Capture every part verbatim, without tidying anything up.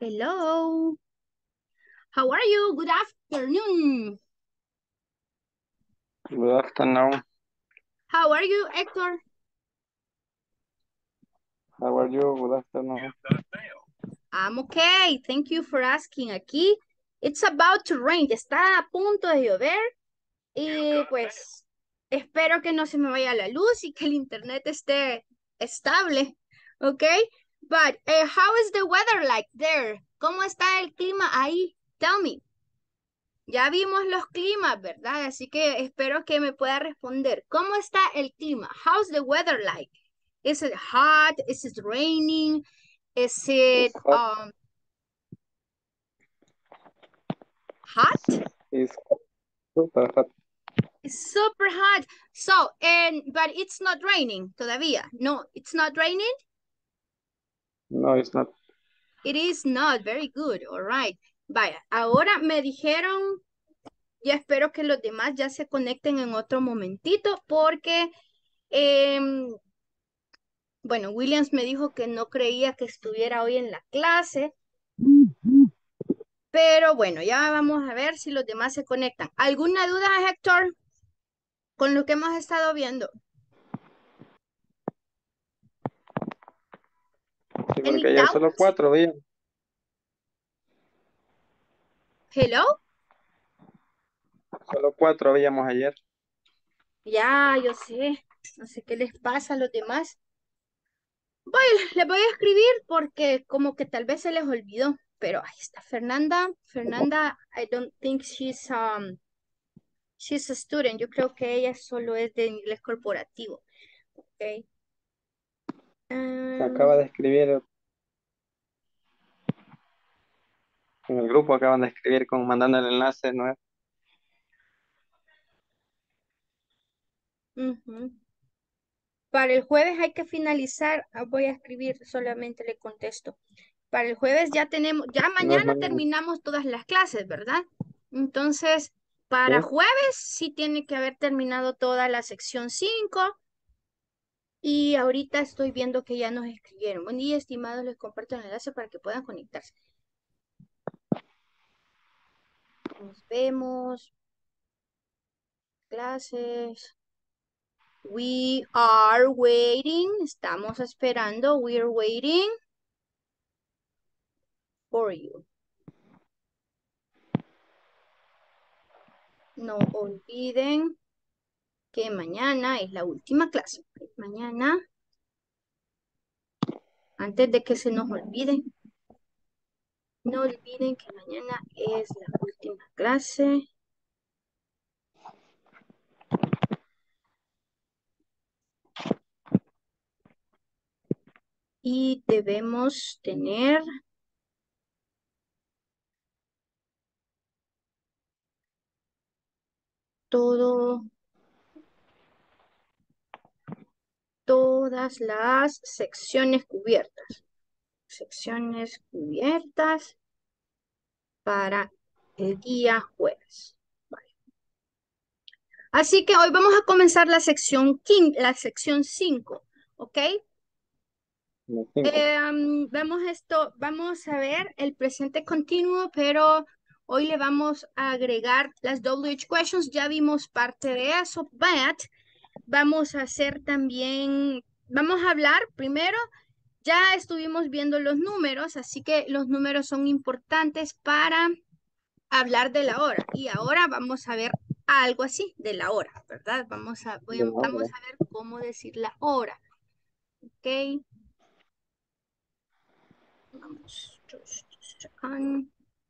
Hello. How are you? Good afternoon. Good afternoon. How are you, Hector? How are you? Good afternoon. I'm okay. Thank you for asking. Aquí, it's about to rain. Está a punto de llover y pues espero que no se me vaya la luz y que el internet esté estable. Okay? But uh, how is the weather like there? ¿Cómo está el clima ahí? Tell me. Ya vimos los climas, ¿verdad? Así que espero que me pueda responder. ¿Cómo está el clima? How's the weather like? Is it hot? Is it raining? Is It's it hot. um hot? It's super hot. It's super hot. So, and but it's not raining todavía. No, it's not raining. No, it's not. It is not. Very good. All right. Vaya, ahora me dijeron, ya espero que los demás ya se conecten en otro momentito porque em, bueno, Williams me dijo que no creía que estuviera hoy en la clase, pero bueno, ya vamos a ver si los demás se conectan. ¿Alguna duda, Héctor, con lo que hemos estado viendo? Sí, Any porque ayer solo doubts? cuatro días. Hello? Solo cuatro veíamos ayer. Ya, yo sé, no sé qué les pasa a los demás. Voy, les voy a escribir porque como que tal vez se les olvidó, pero ahí está Fernanda. Fernanda, I don't think she's um she's a student. Yo creo que ella solo es de inglés corporativo. Okay. Acaba Um, de escribir en el grupo, acaban de escribir con mandando el enlace nuevo. ujú. Para el jueves hay que finalizar. ah, Voy a escribir, solamente le contesto. Para el jueves ya tenemos, ya No es mañana mañana. terminamos todas las clases, ¿verdad? Entonces, Sí, para jueves sí tiene que haber terminado toda la sección cinco. Y ahorita estoy viendo que ya nos escribieron. Buen día, estimados, les comparto el enlace para que puedan conectarse. Nos vemos. Clases. We are waiting. Estamos esperando. We are waiting for you. No olviden que mañana es la última clase. Mañana, antes de que se nos olvide, no olviden que mañana es la última clase y debemos tener todo, todas las secciones cubiertas. Secciones cubiertas para el día jueves. Así que hoy vamos a comenzar la sección quin- la sección cinco, ¿ok? los cinco. Eh, um, vemos esto, vamos a ver el presente continuo, pero hoy le vamos a agregar las W H questions. Ya vimos parte de eso, but vamos a hacer también, vamos a hablar primero, ya estuvimos viendo los números, así que los números son importantes para hablar de la hora. Y ahora vamos a ver algo así de la hora, ¿verdad? Vamos a, voy De a- la vamos hora. a ver cómo decir la hora, ¿ok? Vamos. Just a second.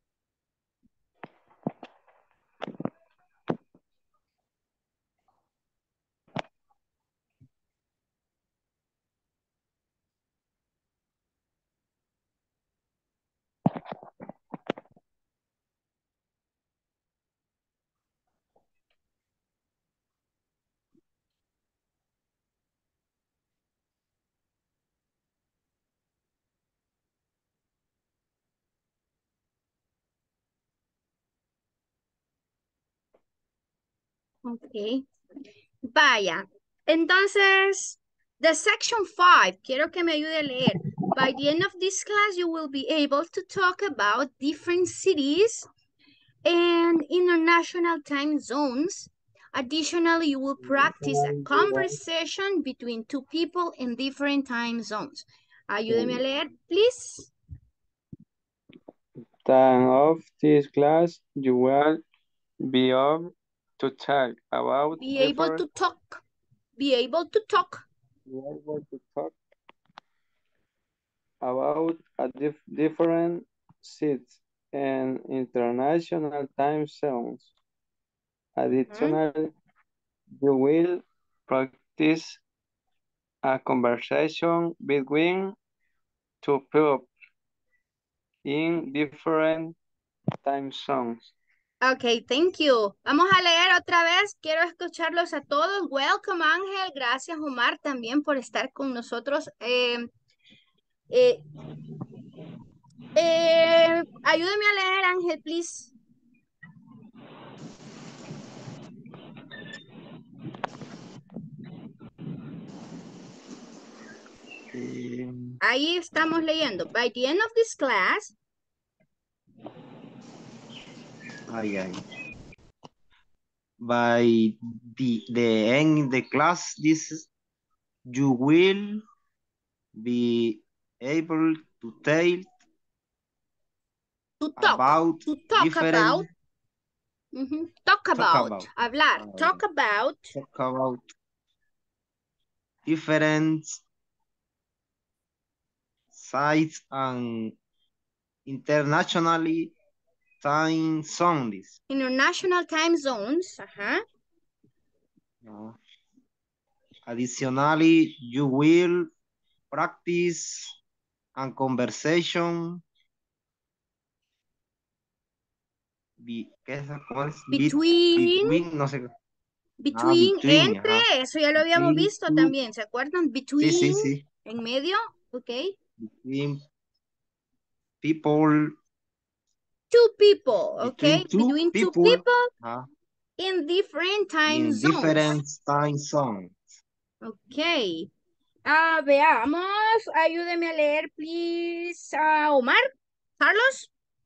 Ok. Vaya. Entonces, the section five, quiero que me ayude a leer. By the end of this class, you will be able to talk about different cities and international time zones. Additionally, you will practice a conversation between two people in different time zones. Ayúdeme a leer, please. Time of this class, you will be able to talk about Be able different, to talk. Be able to talk. be able to talk about a dif different seats and international time zones. Mhm. Additionally, you will practice a conversation between two people in different time zones. Ok, thank you. Vamos a leer otra vez. Quiero escucharlos a todos. Welcome, Ángel. Gracias, Omar, también por estar con nosotros. Eh, eh, eh, ayúdeme a leer, Ángel, please. Um, Ahí estamos leyendo. By the end of this class. Ay, ay. By the, the end of the class, this you will be able to tell To talk. about To talk different about. Mhm. Talk talk about. about Hablar. uh, Talk about. talk about different sites and internationally time zones. International time zones. Ajá. Uh, additionally, you will practice and conversation be, ¿qué es? ¿Cómo es? Be- Between. between, no sé. Ah, Between, between, entre, ajá. eso ya lo habíamos Between visto two, también, ¿se acuerdan? sí, sí, Between, sí. en medio, ok. Between people, Two people, ok. between two Between two people, people ajá, in different time in zones. different time zones. Ok. Ah, veamos, ayúdeme a leer, please. Ah, Omar, Carlos.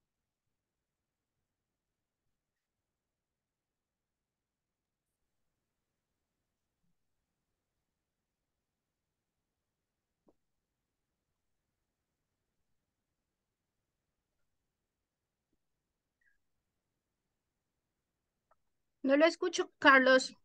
No lo escucho, Carlos.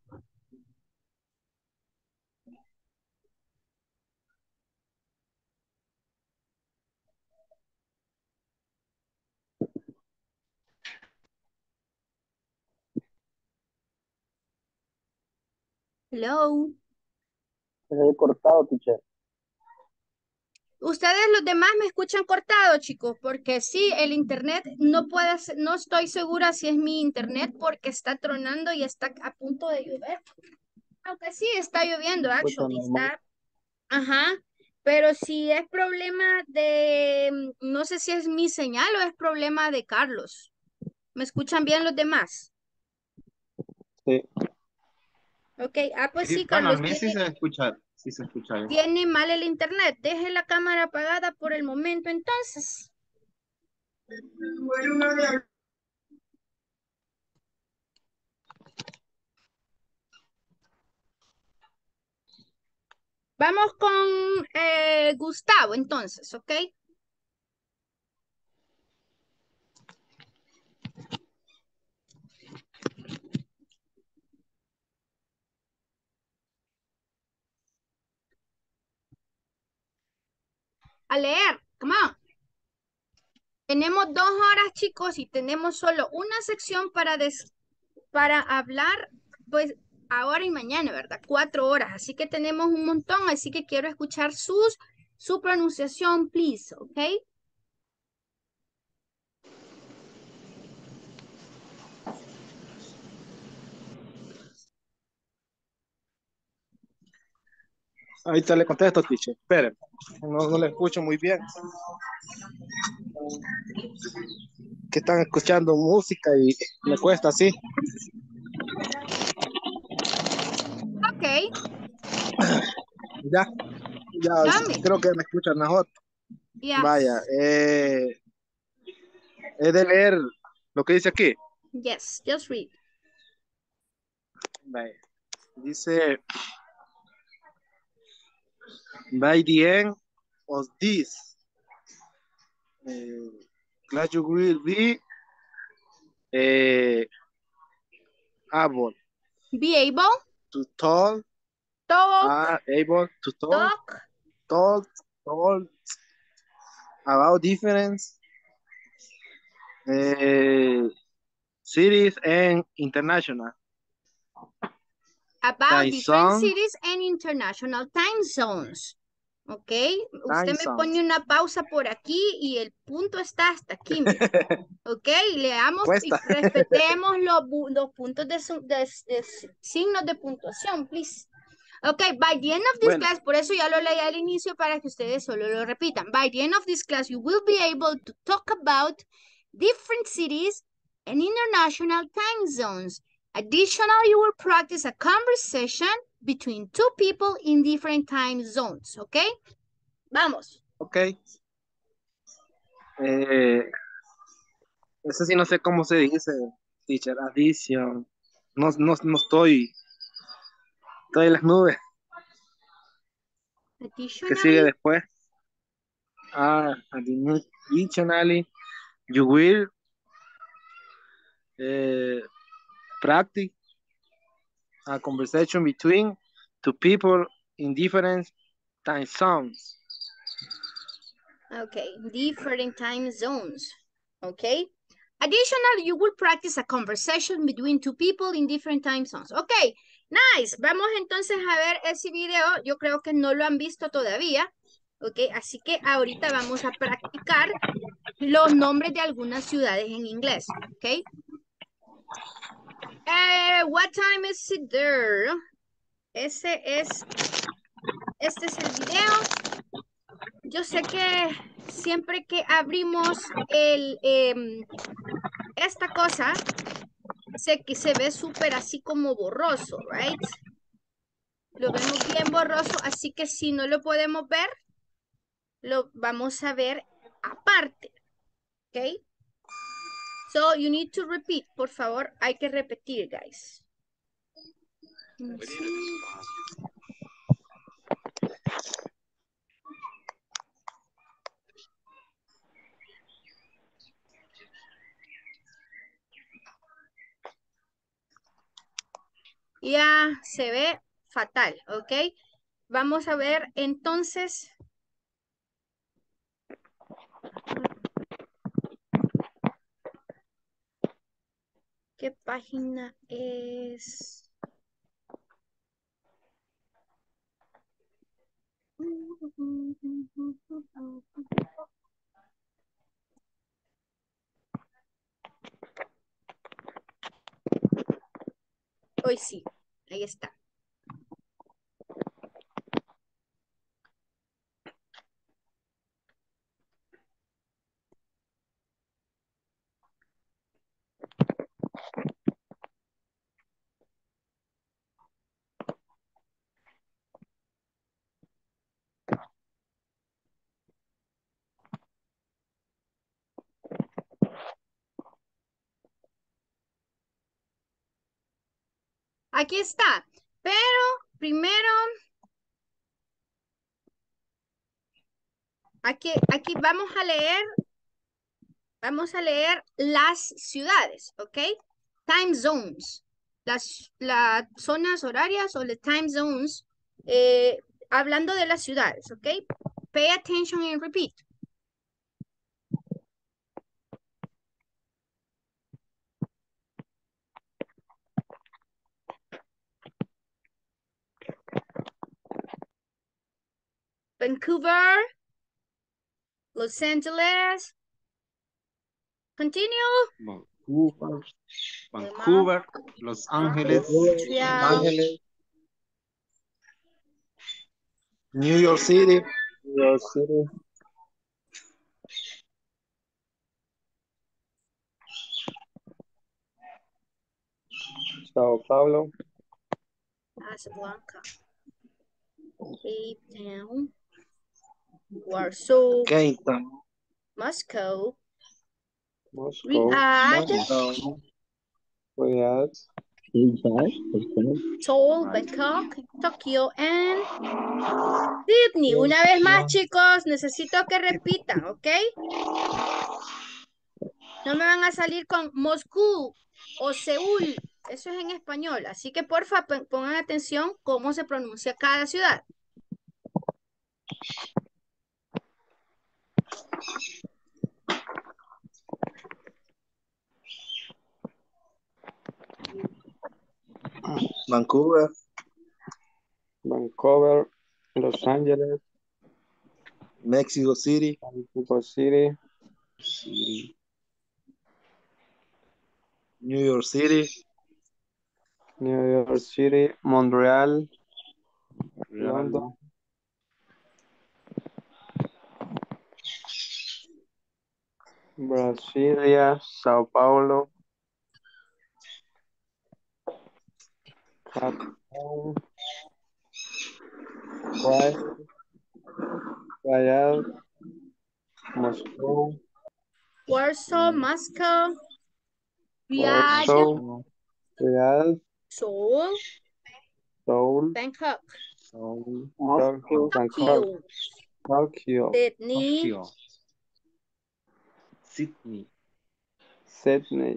Hello. Se ve cortado, teacher. Ustedes los demás me escuchan cortado, chicos, porque sí, el internet no puede ser, no estoy segura si es mi internet porque está tronando y está a punto de llover. Aunque sí está lloviendo, Escucha actually, normal. está, ajá, pero si es problema de, mm, no sé si es mi señal o es problema de Carlos. ¿Me escuchan bien los demás? Sí. Ok, ah, pues Sí, sí, bueno, a Carlos, mí sí tiene, se escucha, sí se escucha bien. tiene mal el internet. Deje la cámara apagada por el momento, entonces. Vamos con eh, Gustavo, entonces, ¿ok? A leer, come on. Tenemos dos horas, chicos, y tenemos solo una sección para, des para hablar, pues, ahora y mañana, ¿verdad? Cuatro horas, así que tenemos un montón, así que quiero escuchar sus, su pronunciación, please, ¿ok? Ahorita le contesto, teacher. Espere, no, no le escucho muy bien. Que están escuchando música y me cuesta así. Ok, Ya, ya, dame. creo que me escuchan mejor. Yes. Vaya, eh, he de leer lo que dice aquí. Yes, just read. Vaya, dice, by the end of this, eh, class you will be eh, able Be able to talk, talk, are able to talk, talk talk, talk about different eh, cities and international about time different zone, cities and international time zones. Ok, usted time me zones. pone una pausa por aquí y el punto está hasta aquí. mire. Ok, leamos y Cuesta. respetemos los, bu- los puntos de, su- de- de signos de puntuación, please. Ok, by the end of this Bueno. class, por eso ya lo leí al inicio para que ustedes solo lo repitan. By the end of this class, you will be able to talk about different cities and international time zones. Additionally, you will practice a conversation between two people in different time zones, ¿ok? Vamos. Ok. Eh, ese sí no sé cómo se dice, teacher, addition. No, no, no estoy, estoy en las nubes. ¿Qué sigue Additionally, después? Ah, additionally, you will eh, practice a conversation between two people in different time zones. okay, different time zones, okay? Additionally, you will practice a conversation between two people in different time zones. Ok, nice. Vamos entonces a ver ese video. Yo creo que no lo han visto todavía. Ok, así que ahorita vamos a practicar los nombres de algunas ciudades en inglés. Ok. Eh, what time is it there? Ese es, este es el video. Yo sé que siempre que abrimos el, eh, esta cosa, se, se ve súper así como borroso, right? Lo vemos bien borroso, así que si no lo podemos ver, lo vamos a ver aparte, ¿ok? So, you need to repeat, por favor, hay que repetir, guys. Ya se ve fatal, ¿ok? Vamos a ver entonces. ¿Qué página es? Hoy sí, ahí está. Aquí está. Pero primero, aquí, aquí vamos a leer, vamos a leer las ciudades, ¿ok? Time zones. Las, las zonas horarias o las time zones, eh, hablando de las ciudades, ¿ok? Pay attention and repeat. Vancouver, Los Angeles. Continue. Vancouver, Vancouver, Los Ángeles, Montreal, Ángeles, New York City, New York City, Sao Paulo, Casablanca, Cape Town, Warsaw, Cape Town. Moscow, Moscow, Riyadh, Moscow. Riyadh, Seoul, Bangkok, Tokyo, and Sydney. Una vez más, chicos, necesito que repitan, ¿ok? No me van a salir con Moscú o Seúl. Eso es en español. Así que porfa, pon- pongan atención cómo se pronuncia cada ciudad. Vancouver. Vancouver, Los Ángeles, Mexico City. Mexico City, City, New York City. New York City, Montreal, Real, London, Brasilia, Sao Paulo, Cape Town, Prague, Riyadh, Moscow, Warsaw, Moscow, Riyadh, Warsaw, Riyadh, Seoul, Seoul, Bangkok, Seoul, Tokyo, Bangkok, Tokyo, Tokyo, Sydney, Tokyo, Sydney, Sydney.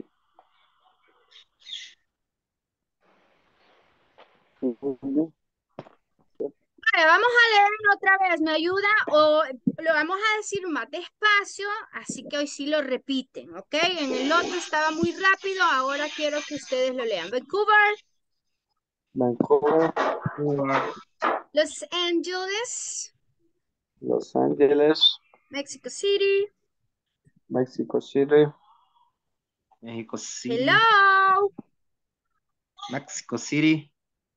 Vale, vamos a leerlo otra vez, ¿me ayuda? O lo vamos a decir más despacio, así que hoy sí lo repiten, ¿ok? En el otro estaba muy rápido, ahora quiero que ustedes lo lean. Vancouver, Vancouver, Los Angeles, Los Ángeles, Mexico City, Mexico City, Mexico City, hello, Mexico City,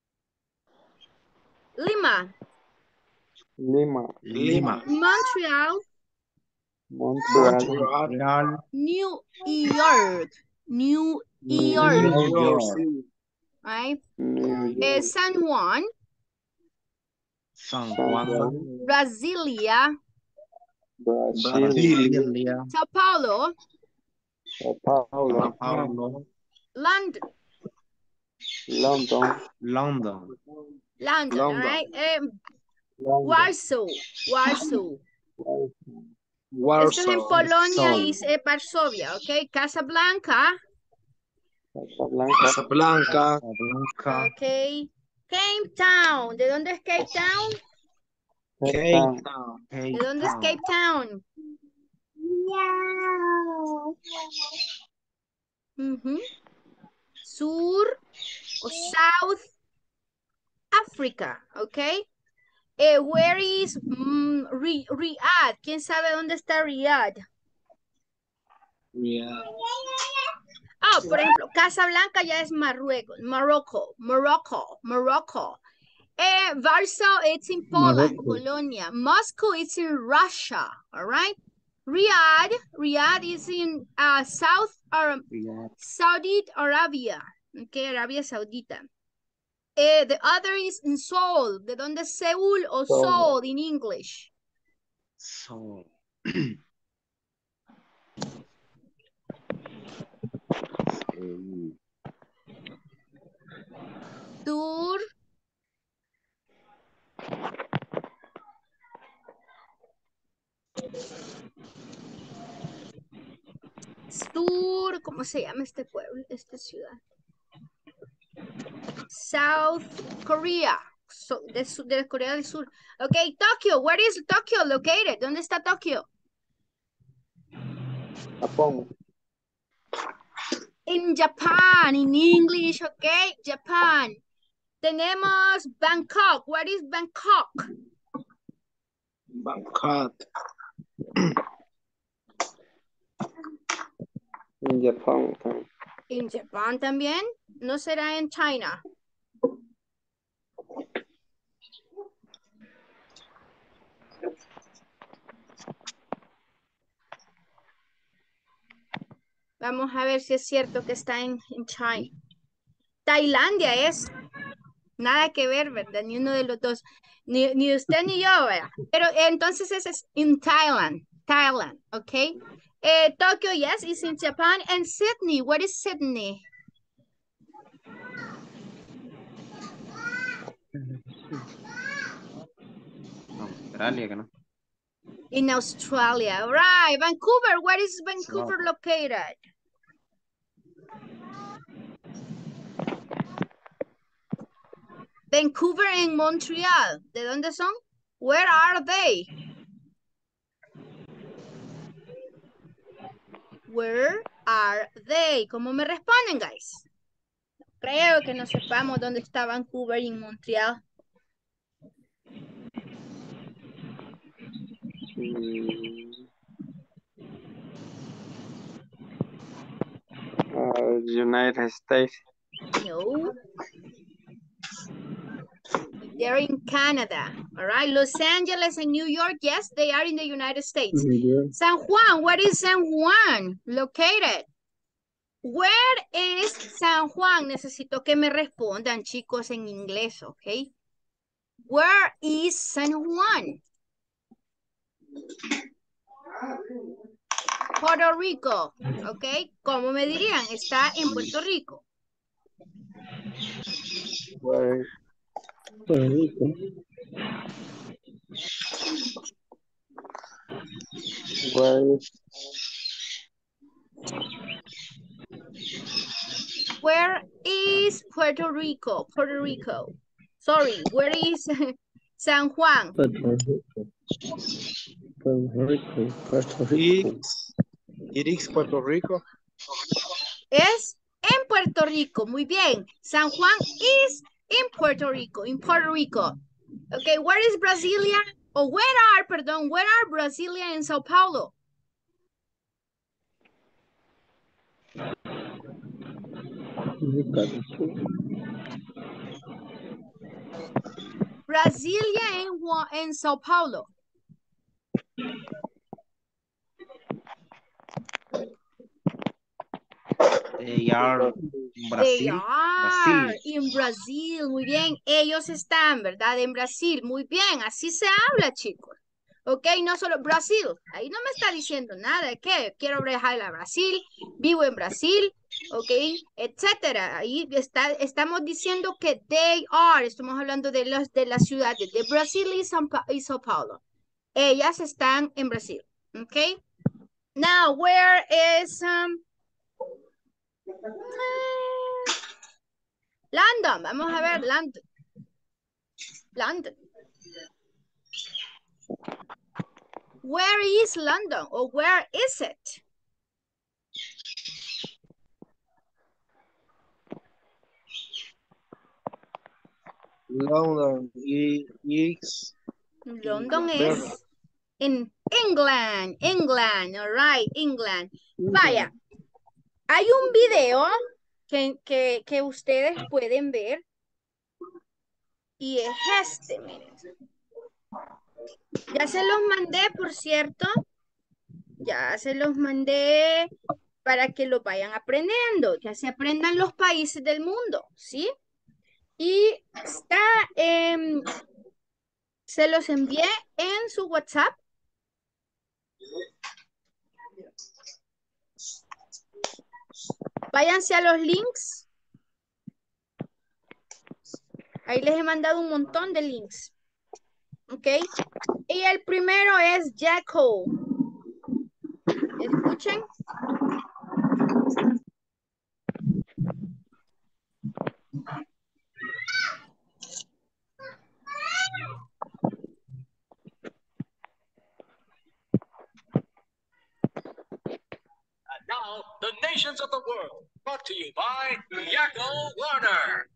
Lima, Lima, Lima, Montreal, Montreal, Montreal. Montreal, New York, New New York, New New York York, City. right? New Eh, York, San Juan, San San Juan, Juan, Brasilia, Brasil, Brasilia. Brasilia, Sao Paulo, Sao Paulo, Sao Paulo, London, London, London, London, all London. right? Eh, London, Warsaw, Warsaw. Esto es en Warsaw. Polonia y Warsaw, eh, Varsovia, ¿ok? Casablanca, Casablanca, Casablanca. Casablanca, ok. Cape Town, ¿de dónde es Cape Town? Cape Cape Town, Town. ¿De Cape dónde es Town, Cape Town? Ujú. Sur o South Africa, ¿ok? Eh, where is mm, Ri- Riyadh? ¿Quién sabe dónde está Riyadh? Yeah. Ah, por ejemplo, Casablanca ya es Marruecos, Morocco, Morocco, Morocco. Eh, Warsaw, it's in Poland, Polonia. Moscow, it's in Russia, all right? Riyadh, Riyadh is in uh, South or Riyadh, Saudi Arabia, okay, Arabia Saudita. Eh, the other is in Seoul. ¿De dónde es Seúl o Seoul. Seoul in English? Seoul, Seoul, Tur, Sur, ¿cómo se llama este pueblo, esta ciudad? South Korea, so, de, su- de Corea del Sur. Okay, Tokyo, where is Tokyo located? ¿Dónde está Tokio? Japón, In Japan, in English, okay, Japan. Tenemos Bangkok, where is Bangkok? Bangkok. en Japón, también. In Japan también, ¿no será en China? Vamos a ver si es cierto que está en, en China. Tailandia es. Nada que ver, ¿verdad? Ni uno de los dos. Ni, ni usted ni yo, ¿verdad? Pero entonces ese es in Thailand. Thailand, ¿ok? Eh, Tokyo, yes, is in Japan. And Sydney, what is Sydney? Australia, que no. In Australia, right. Vancouver, where is Vancouver located? Vancouver and Montreal, ¿de dónde son? Where are they? Where are they? ¿Cómo me responden, guys? Creo que no sepamos dónde está Vancouver y Montreal. Mm. Uh, United States. No. They're in Canada. All right. Los Angeles and New York, yes, they are in the United States. Mm-hmm. San Juan, where is San Juan located? Where is San Juan? Necesito que me respondan, chicos, en inglés, ¿ok? Where is San Juan? Puerto Rico, ¿ok? ¿Cómo me dirían? Está en Puerto Rico. Where, Puerto Rico. Where is Where is Puerto Rico? Puerto Rico. Sorry, where is San Juan? Puerto Rico? Puerto Rico. Puerto Rico. It's, it is Puerto Rico. Es en Puerto Rico. Muy bien. San Juan is in Puerto Rico. In Puerto Rico. Okay, where is Brasilia? Or where are, perdón, where are Brasilia and Sao Paulo? Brasilia and, and Sao Paulo. They are in Brazil. They are Brasil. in Brazil. Muy bien. Ellos están, ¿verdad? En Brasil. Muy bien. Así se habla, chicos. Ok, no solo Brasil. Ahí no me está diciendo nada. ¿Qué? Quiero viajar a Brasil. Vivo en Brasil. Ok, etcétera. Ahí está, estamos diciendo que they are. Estamos hablando de, los, de las ciudades de Brasil y Sao, y Sao Paulo. Ellas están en Brasil. Ok. Now, where is... Um, London, vamos a ver, London. London. Where is London? Or where is it? London is... London es in England, England, all right, England. Vaya, hay un video que, que, que ustedes pueden ver y es este, miren. Ya se los mandé, por cierto. Ya se los mandé para que lo vayan aprendiendo, ya se aprendan los países del mundo, ¿sí? Y está, eh, se los envié en su WhatsApp. Váyanse a los links. Ahí les he mandado un montón de links. ¿Ok? Y el primero es Jacko. ¿Escuchen? Now, the nations of the world, brought to you by Yakko Warner.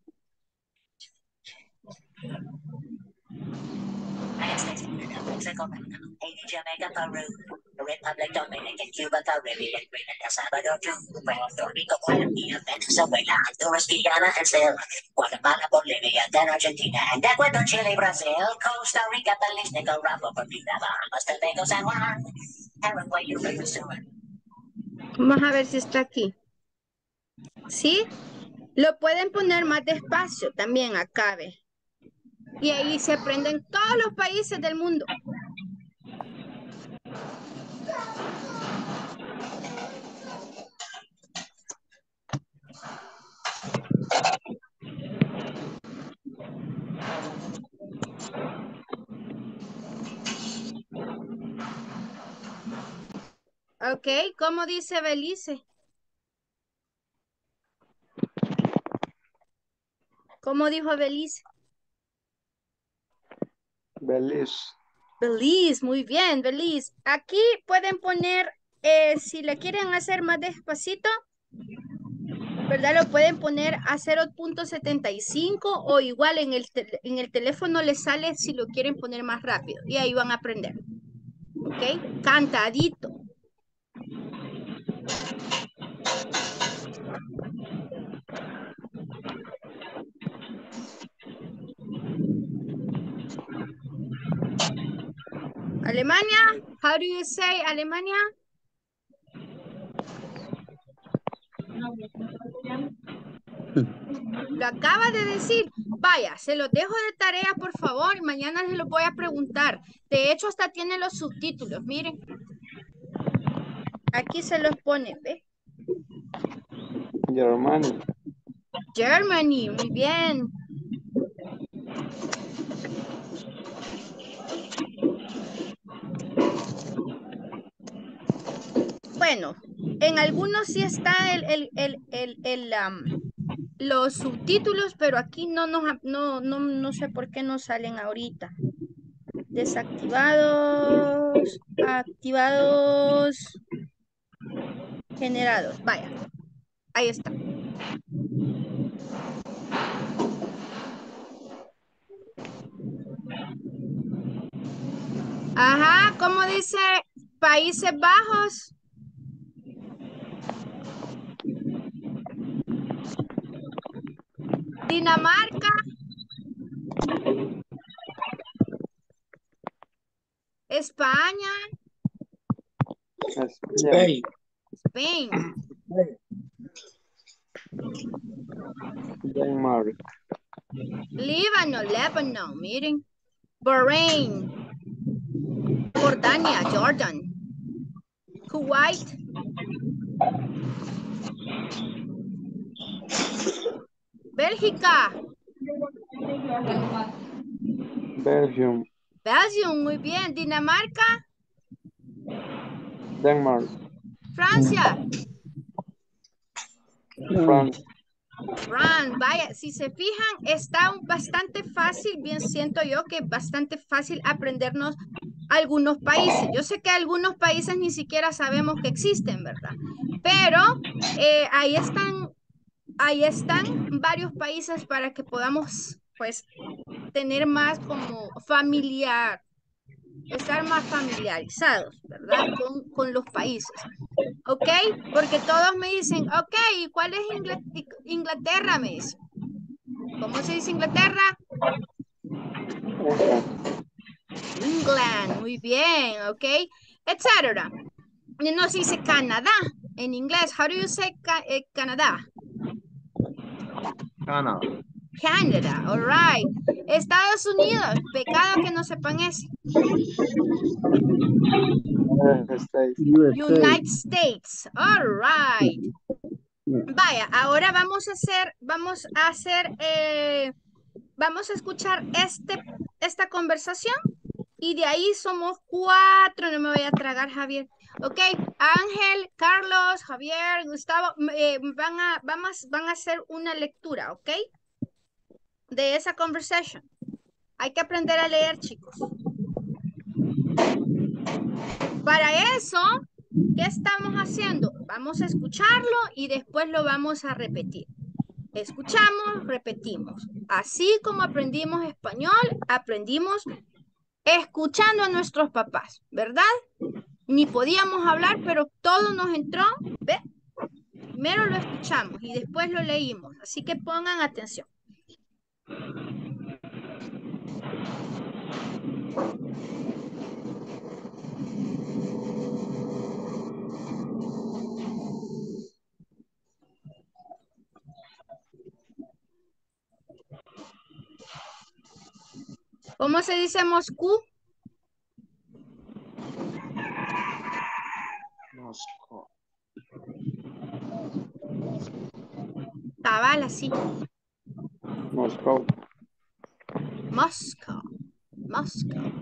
United States of America, Mexico, Haiti, Jamaica, Peru, the Republic, Dominican, Cuba, Caribbean, Grenada, El Salvador, Puerto Rico, Colombia, Venezuela, Honduras, Guyana, and still Guatemala, Bolivia, then Argentina, and Ecuador, Chile, Brazil, Costa Rica, Belize, Nicaragua, Bermuda, Bahamas, Tobago, San Juan, Paraguay, Venezuela. Vamos a ver si está aquí. ¿Sí? Lo pueden poner más despacio también acá, ve. Y ahí se aprenden todos los países del mundo. Ok, ¿cómo dice Belice? ¿Cómo dijo Belice? Belize. Belize, muy bien, Belize. Aquí pueden poner, eh, si le quieren hacer más despacito, ¿verdad? Lo pueden poner a cero punto setenta y cinco o igual en el, te- en el teléfono les sale si lo quieren poner más rápido. Y ahí van a aprender. ¿Ok? Cantadito. Alemania, how do you say Alemania? Lo acaba de decir. Vaya, se los dejo de tarea, por favor. Y mañana se los voy a preguntar. De hecho, hasta tiene los subtítulos. Miren. Aquí se los pone, ¿ve? Germany. Germany, muy bien. Bueno, en algunos sí está el, el, el, el, el, um, los subtítulos, pero aquí no, nos, no, no, no sé por qué no salen ahorita. Desactivados, activados, generados. Vaya, ahí está. Ajá, ¿cómo dice Países Bajos? Dinamarca. España. Spain. Spain. Denmark. Líbano, Lebanon, miren. Bahrein. Jordania, Jordan. Kuwait. Bélgica. Belgium. Belgium, muy bien. Dinamarca. Denmark. Francia. France. France, vaya, si se fijan, está bastante fácil, bien siento yo que es bastante fácil aprendernos algunos países. Yo sé que algunos países ni siquiera sabemos que existen, ¿verdad? Pero eh, ahí están, ahí están varios países para que podamos, pues, tener más como familiar, estar más familiarizados, ¿verdad? Con, con los países. ¿Ok? Porque todos me dicen, ok, ¿y cuál es Ingl- Inglaterra? Me dicen. ¿Cómo se dice Inglaterra? England, muy bien, ¿ok? Etcétera. Y no se dice Canadá en inglés. How do you say ca eh, Canadá? Canada. Canada, all right. Estados Unidos, pecado que no sepan ese. United States. United States, all right. Vaya, ahora vamos a hacer, vamos a hacer, eh, vamos a escuchar este, esta conversación y de ahí somos cuatro, no me voy a tragar, Javier. Ok, Ángel, Carlos, Javier, Gustavo, eh, van, a, vamos, van a hacer una lectura, ok, de esa conversation. Hay que aprender a leer, chicos. Para eso, ¿qué estamos haciendo? Vamos a escucharlo y después lo vamos a repetir. Escuchamos, repetimos. Así como aprendimos español, aprendimos escuchando a nuestros papás, ¿verdad? Ni podíamos hablar, pero todo nos entró, ¿ve? Primero lo escuchamos y después lo leímos, así que pongan atención. ¿Cómo se dice Moscú? Moscow. Cabal, así. Moscow. Moscow. Moscow.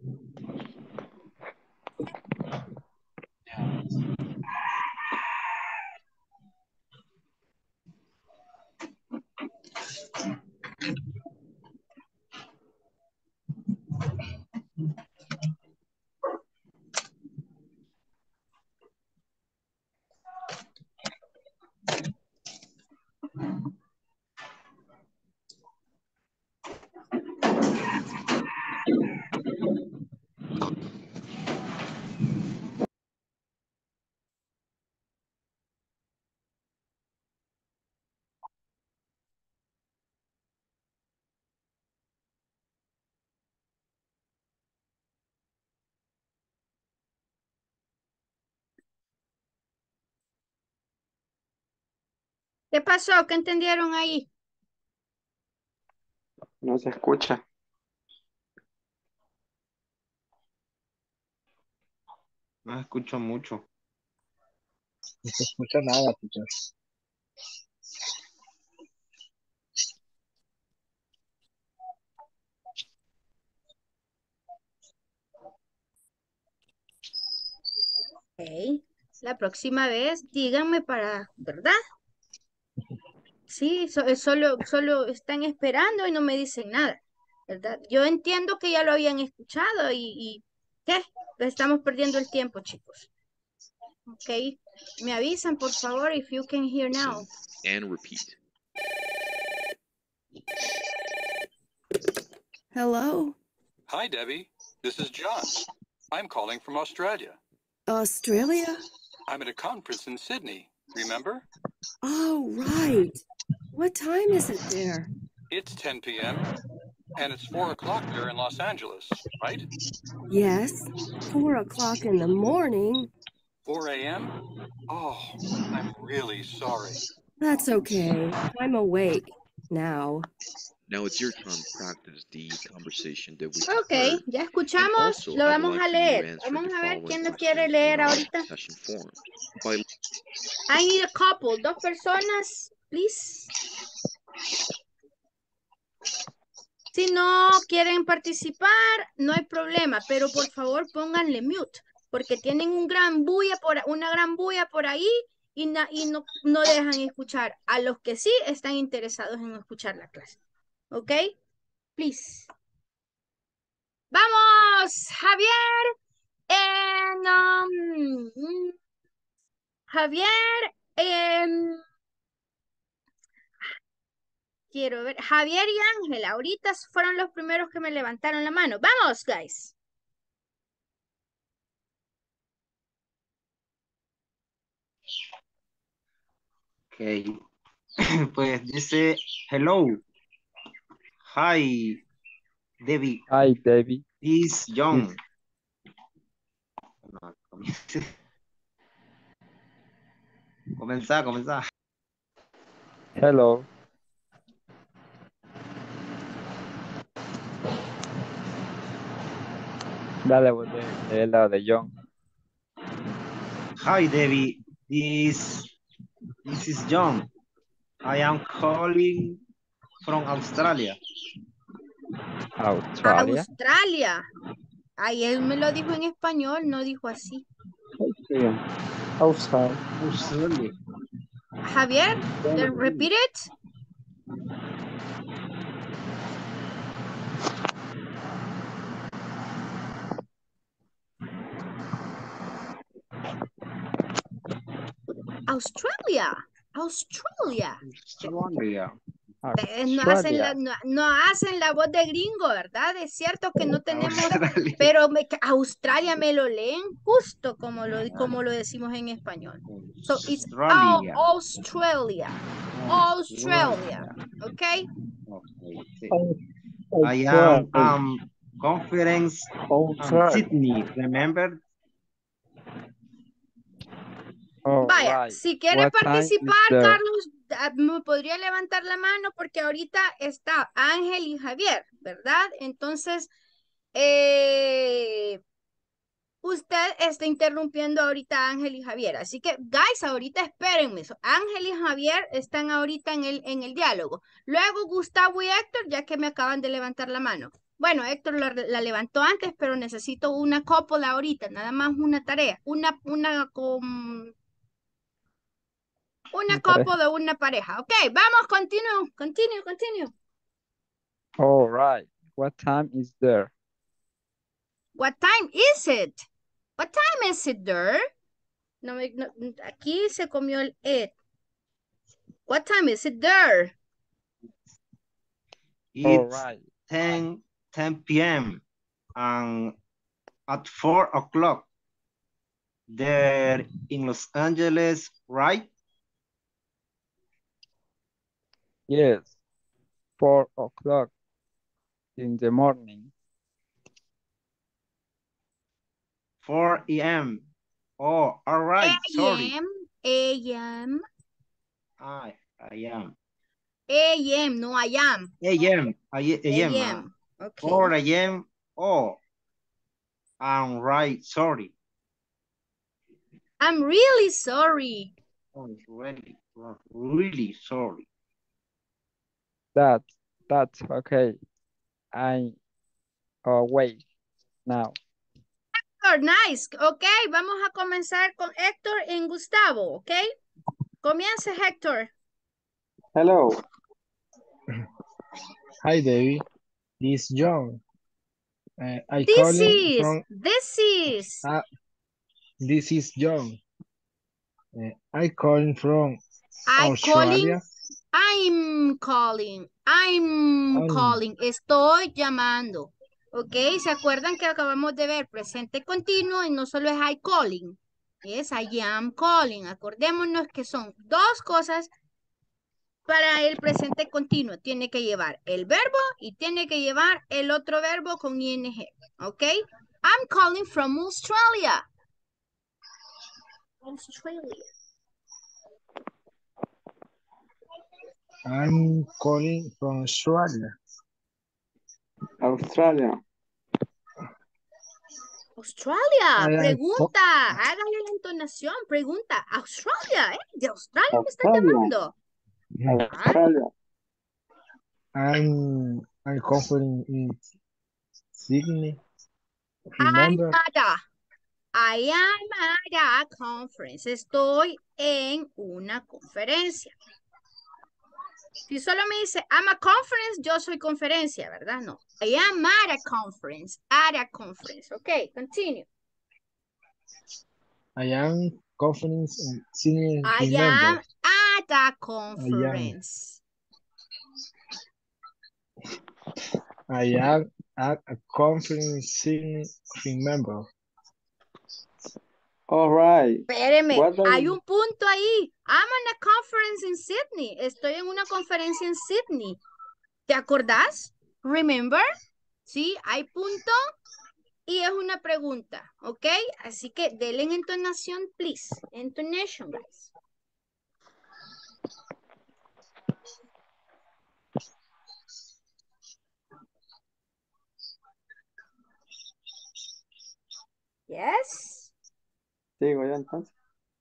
¿Qué pasó? ¿Qué entendieron ahí? No se escucha. No escucho mucho. No se escucha nada, teacher. Ok. La próxima vez díganme para, ¿verdad? Sí, so- eh, solo, solo están esperando y no me dicen nada, ¿verdad? Yo entiendo que ya lo habían escuchado y, y ¿qué? Estamos perdiendo el tiempo, chicos. Ok. Me avisan, por favor, if you can hear now. And repeat. Hello, Hi, Debbie. This is John. I'm calling from Australia. Australia? I'm at a conference in Sydney. Remember? Oh, right. What time is it there? It's ten p m and it's four o'clock there in Los Angeles, right? Yes, four o'clock in the morning. four a m? Oh, I'm really sorry. That's okay. I'm awake now. Now it's your turn to practice the conversation that we Ok, heard. ya And escuchamos, also, lo I'd vamos like a for you to leer. answer Vamos the a ver following quién lo quiere questions leer in our ahorita. session form. By I need a couple, dos personas, please. Si no quieren participar, no hay problema, pero por favor pónganle mute, porque tienen un gran bulla por, una gran bulla por ahí y, na- y no, no dejan escuchar a los que sí están interesados en escuchar la clase. ¿Ok? Please. Vamos, Javier. En, um, mm, Javier, em, quiero ver, Javier y Ángela, ahorita fueron los primeros que me levantaron la mano. Vamos, guys. Okay. Pues dice, hello. Hi, Debbie. Hi, Debbie. This John. This- No, comience. Comenzá, comenzá. Hello. Dale, vos de, de la de John. Hi, Debbie. This, this is John. I am calling from Australia. Australia. Australia. Ay, él me lo dijo en español, no dijo así. Sí. Australia. Australia. Javier, then repeat it. Australia. Australia. Australia. Eh, No hacen, la, Australia. no, no hacen la voz de gringo, ¿verdad? Es cierto que no tenemos, Australia. pero me- Australia me lo leen justo como lo, como lo decimos en español. So it's oh, Australia. Australia. Australia. Okay? Okay, sí. I am um, conference um, Australia. Sydney, remember? Oh, Vaya, right. si quiere What time is participar, there? Carlos, ah, me podría levantar la mano porque ahorita está Ángel y Javier, ¿verdad? Entonces, eh, usted está interrumpiendo ahorita a Ángel y Javier. Así que, guys, ahorita espérenme. So, Ángel y Javier están ahorita en el, en el diálogo. Luego Gustavo y Héctor, ya que me acaban de levantar la mano. Bueno, Héctor la, la levantó antes, pero necesito una cópula ahorita, nada más una tarea. Una, una con... Una copo de una pareja. Ok, vamos, continue, continue, continue. All right. What time is there? What time is it? What time is it there? No, me- no, aquí se comió el it. What time is it there? All It's right. ten p m and at four o'clock. They're in Los Angeles, right? Yes. Four o'clock in the morning. four a m Oh, all right, sorry. A M, A M, I, I am. A M, no I am. A M, I am. A M, okay. four a m Oh, I'm right, sorry. I'm really sorry. Oh, really, really sorry. That, that's okay. I awake now. Héctor, nice. Ok, vamos a comenzar con Héctor y Gustavo, ok. Comience, Héctor. Hello. Hi, David. This is John. Uh, I This calling is, from. this is. Uh, this is John. Uh, I calling from I Australia. calling. I'm calling. I'm I'm- calling. Estoy llamando. Ok, ¿se acuerdan que acabamos de ver presente continuo y no solo es I calling? Es I am calling. Acordémonos que son dos cosas para el presente continuo. Tiene que llevar el verbo y tiene que llevar el otro verbo con ing. Ok, I'm calling from Australia. Australia. I'm calling from Australia. Australia. Australia, I am pregunta, hágale la entonación, pregunta, Australia, ¿eh? De Australia me está Australia. llamando. Australia. I'm I'm calling in Sydney. I'm Remember? at a, I am at a conference, estoy en una conferencia. Si solo me dice, I'm a conference, yo soy conferencia, ¿verdad? No, I am at a conference, at a conference. Ok, continue. I am conference in Sydney. I Remember? am at a conference. I am at a conference in Sydney. Remember? All right. Espéreme, What are hay you- un punto ahí. I'm in a conference in Sydney. Estoy en una conferencia en Sydney. ¿Te acordás? Remember? Sí, hay punto y es una pregunta, ¿ok? Así que denle en entonación, please. Intonation, guys. Yes. Digo yo entonces.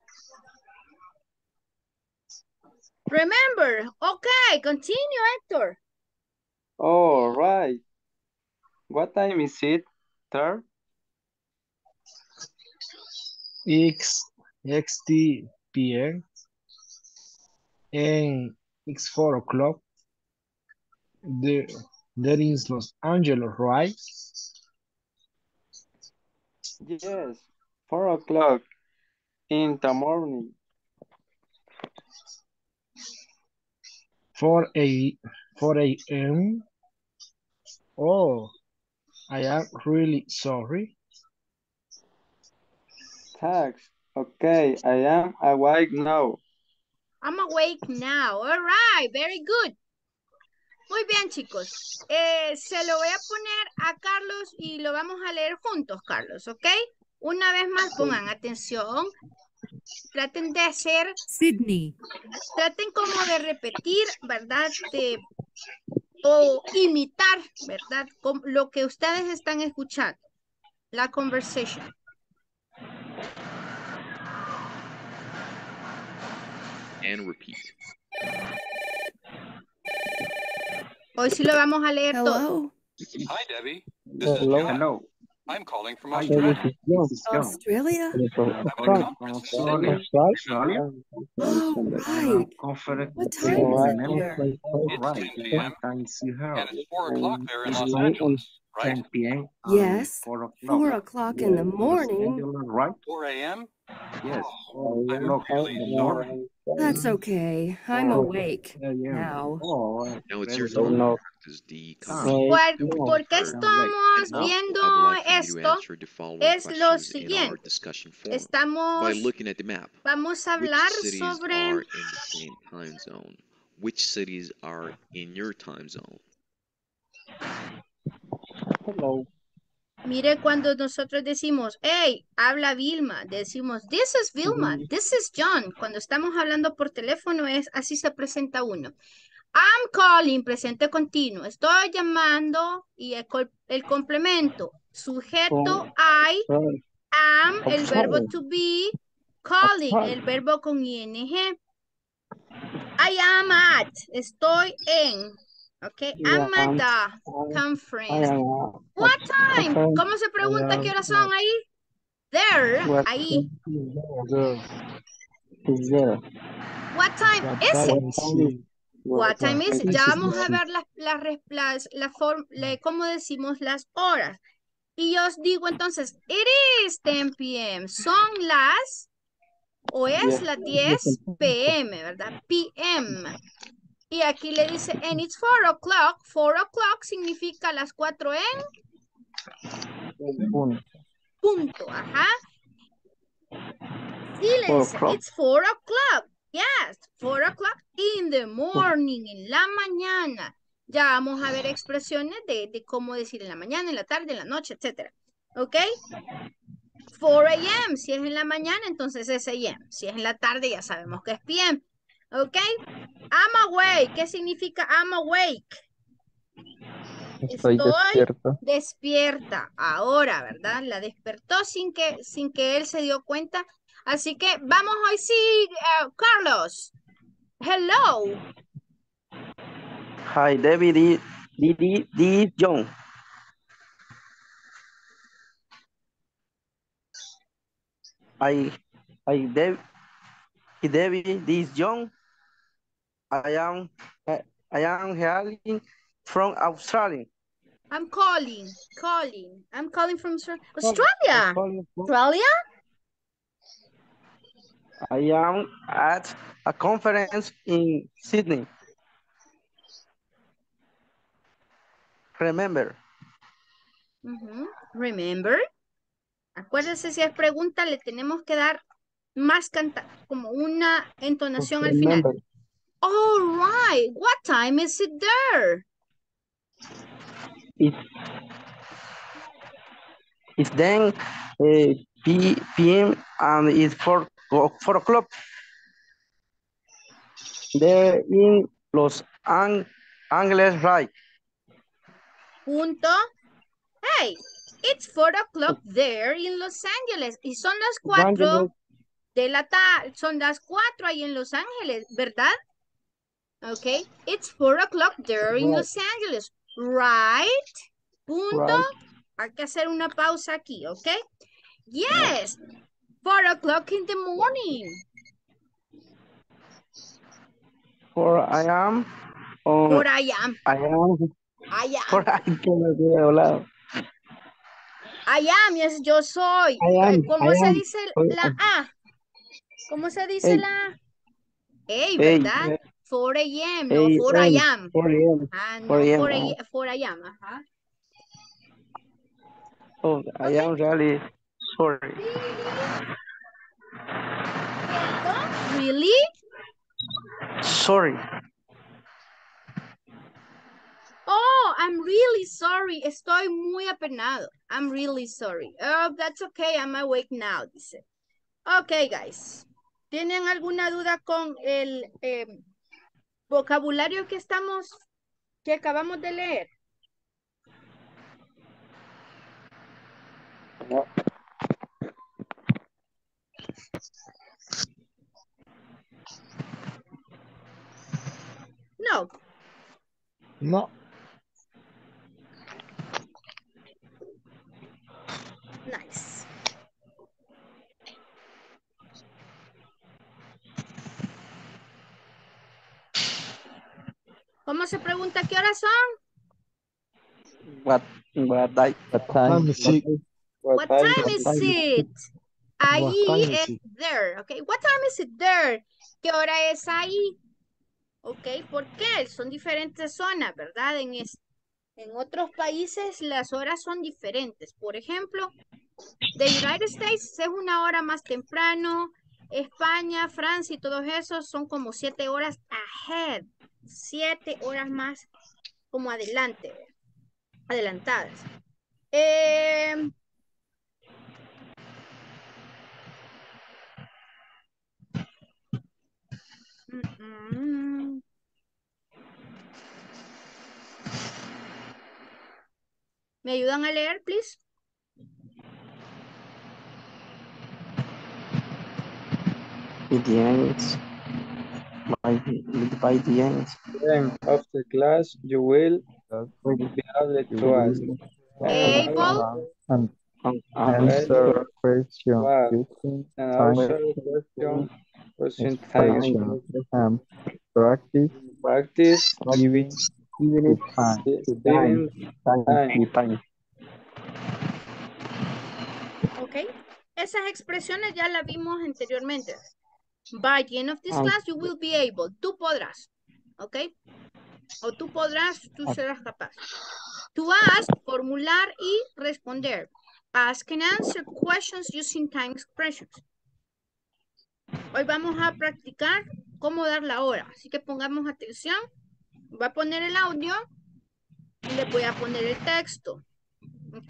Remember. Okay, continue, Héctor. All right. What time is it there? X X T P M and it's four o'clock. There, there is Los Angeles, right? Yes. Four o'clock in the morning. four a four a m Oh, I am really sorry. Thanks. Okay, I am awake now. I'm awake now. All right, very good. Muy bien, chicos. Eh, se lo voy a poner a Carlos y lo vamos a leer juntos, Carlos, ¿ok? Una vez más, pongan atención. traten de hacer, Sydney. traten como de repetir, ¿verdad? De, o imitar, ¿verdad? Con lo que ustedes están escuchando, la conversation. And repeat. Hoy sí lo vamos a leer todo. Hello. Hi, Debbie. This is Hello. John. Hello. I'm calling from Hi, Australia. This is John. Australia. I'm at a conference in Sydney. Australia. Oh, right. Conference. What time is it Remember? there? All It's right. ten p m What time is you here? and it's four o'clock there in It's Los like Angeles, right? ten p m Yes. Four o'clock. Four o'clock in the Los morning. Angeles, right? four a m Yes. Oh, I'm O'clock really in the sorry. morning. That's okay. I'm Oh, awake yeah, yeah. now. Oh, right. Now it's Very your good. turn to No. practice the Ah, conversation ¿Por, that we por just qué heard. estamos And also, viendo I would like for you to esto? answer the following Es lo questions in our siguiente. discussion forum by Estamos, looking at the map. vamos a Which hablar cities sobre, are in the same time zone? Which cities are in your time zone? Hello. mire cuando nosotros decimos, hey, habla Vilma, decimos, this is Vilma, this is John. Cuando estamos hablando por teléfono es así se presenta uno. I'm calling, presente continuo. Estoy llamando y el, col- el complemento. Sujeto I, am, el verbo to be, calling, el verbo con ing. I am at, estoy en. Okay, I'm at the conference. What time? ¿Cómo se pregunta qué horas son ahí? There, ahí. Is there? What time What is time it? is it? What time is it? Ya What vamos a time ver las, las, res- las, la forma, cómo decimos las horas. Y yo os digo entonces, it is ten p m Son las, o es Yes. las diez p m, ¿verdad? P m. Y aquí le dice, and it's four o'clock. Four o'clock significa las cuatro en Punto. punto, ajá. Sí, le Four dice, o'clock. it's four o'clock. Yes, four o'clock in the morning, en la mañana. Ya vamos a ver expresiones de, de cómo decir en la mañana, en la tarde, en la noche, etcétera. ¿Ok? four a m Si es en la mañana, entonces es a m Si es en la tarde, ya sabemos que es p m ¿Ok? I'm awake. ¿Qué significa I'm awake? Estoy, Estoy despierto. despierta. Ahora, ¿verdad? La despertó sin que, sin que él se dio cuenta. Así que vamos hoy sí, uh, Carlos. Hello. Hi, David. This, this, this is John. I, I, David, David, this is John. I am, I am hailing from Australia. I'm calling, calling. I'm calling from Austra- Australia. Australia? I am at a conference in Sydney. Remember. Uh-huh. Remember. Acuérdese, si es pregunta, le tenemos que dar más canta, como una entonación al final. Remember. All right. What time is it there? It's, it's then uh, p m and it's four, four o'clock. They're in Los An Angeles, right? Punto. Hey, it's four o'clock there in Los Angeles. Y son las cuatro de la tarde. Son las cuatro ahí en Los Ángeles, ¿verdad? Okay. It's four o'clock there in Right. Los Angeles. Right? Punto. Right. Hay que hacer una pausa aquí, ¿ok? Yes. Four o'clock in the morning. For I am on, Por I am. I am I am. por ahí que me había hablado. I am, yes, yo soy. I am, ¿Cómo I se am. dice la A? ¿Cómo se dice Hey. la A? Hey, Hey, ¿verdad? hey. four a m no, Hey, four I hey, am. four a m Ah, no, four a m four a four I am. Ajá. Oh, I am really sorry. Really? Sorry. Oh, I'm really sorry. Estoy muy apenado. I'm really sorry. Oh, that's okay. I'm awake now, dice. Okay, guys. ¿Tienen alguna duda con el eh, vocabulario que estamos, que acabamos de leer? No. No. No. Nice. ¿Cómo se pregunta qué horas son? What what time? What time? Time is it? What What time time is is it? it? What Ahí time is es it? there, ¿ok? What time is it there? ¿Qué hora es ahí? ¿Ok? ¿Por qué? Son diferentes zonas, ¿verdad? En, es, en otros países las horas son diferentes. Por ejemplo, the United States es una hora más temprano. España, Francia y todos esos son como siete horas ahead. Siete horas más como adelante, adelantadas. Eh, mm, mm. ¿Me ayudan a leer, please? At the end, by, by the end, Then after class, you will be able You to ask. will Able. and um, answer question What? using And time also question, question expression time. and practice Practice giving even the it time. to giving time, time, time. the time. Ok. Esas expresiones ya las vimos anteriormente. By the end of this class, you will be able. Tú podrás. Ok. O tú podrás, tú serás capaz. To ask, formular y responder. Ask and answer questions using time expressions. Hoy vamos a practicar cómo dar la hora. Así que pongamos atención. Voy a poner el audio y les voy a poner el texto. ¿Ok?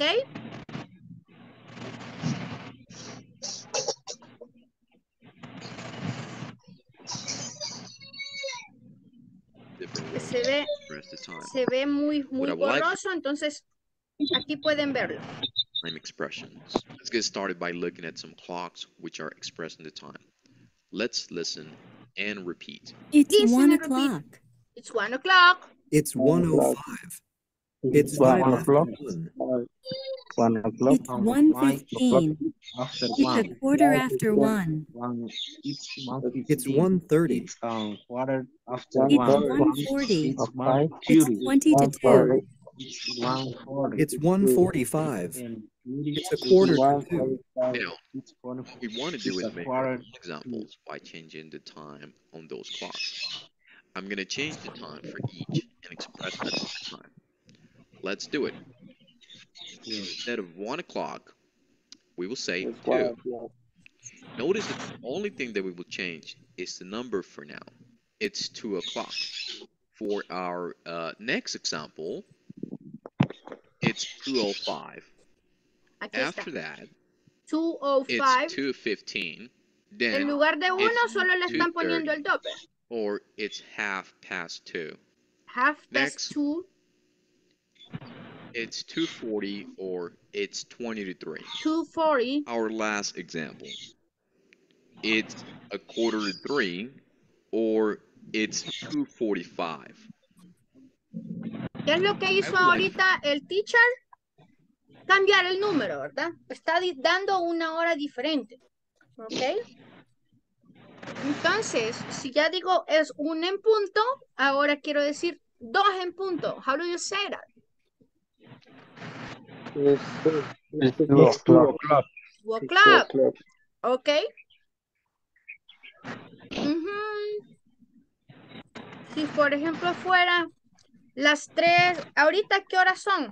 Se ve, se ve muy, muy borroso, entonces aquí pueden verlo. Time expressions. Let's get started by looking at some clocks which are expressing the time. Let's listen and repeat. It's Listen one and repeat. o'clock. It's one o'clock. It's one oh five. It's One five after o'clock. one. One o'clock. It's one fifteen. After It's one. a quarter after one. One, it's one It's fifteen. one thirty. It's um quarter after It's one. one forty. It's one It's thirty. twenty to two. It's one forty. It's one forty-five. And It's a quarter to two. Now, it's one what we want to do it's is a make quarter. examples by changing the time on those clocks. I'm going to change the time for each and express that as time. Let's do it. Instead of one o'clock, we will say two. Notice that the only thing that we will change is the number for now. It's two o'clock. For our uh, next example, it's two oh five. Aquí After está. that, two oh five. it's two fifteen. En Then lugar de uno, it's solo le están poniendo el two thirty. doble. Or it's half past two. Half past Next. two. It's two forty or it's twenty to three. two forty. Our last example. It's a quarter to three or it's two forty-five. ¿Qué es lo que hizo ahorita el teacher? Cambiar el número, ¿verdad? Está dando una hora diferente. ¿Ok? Entonces, si ya digo es un en punto, ahora quiero decir dos en punto. How do you say that? It's, it's Two o'clock. Two o'clock. ¿Ok? Uh-huh. Si por ejemplo fuera las tres, ¿ahorita qué horas son?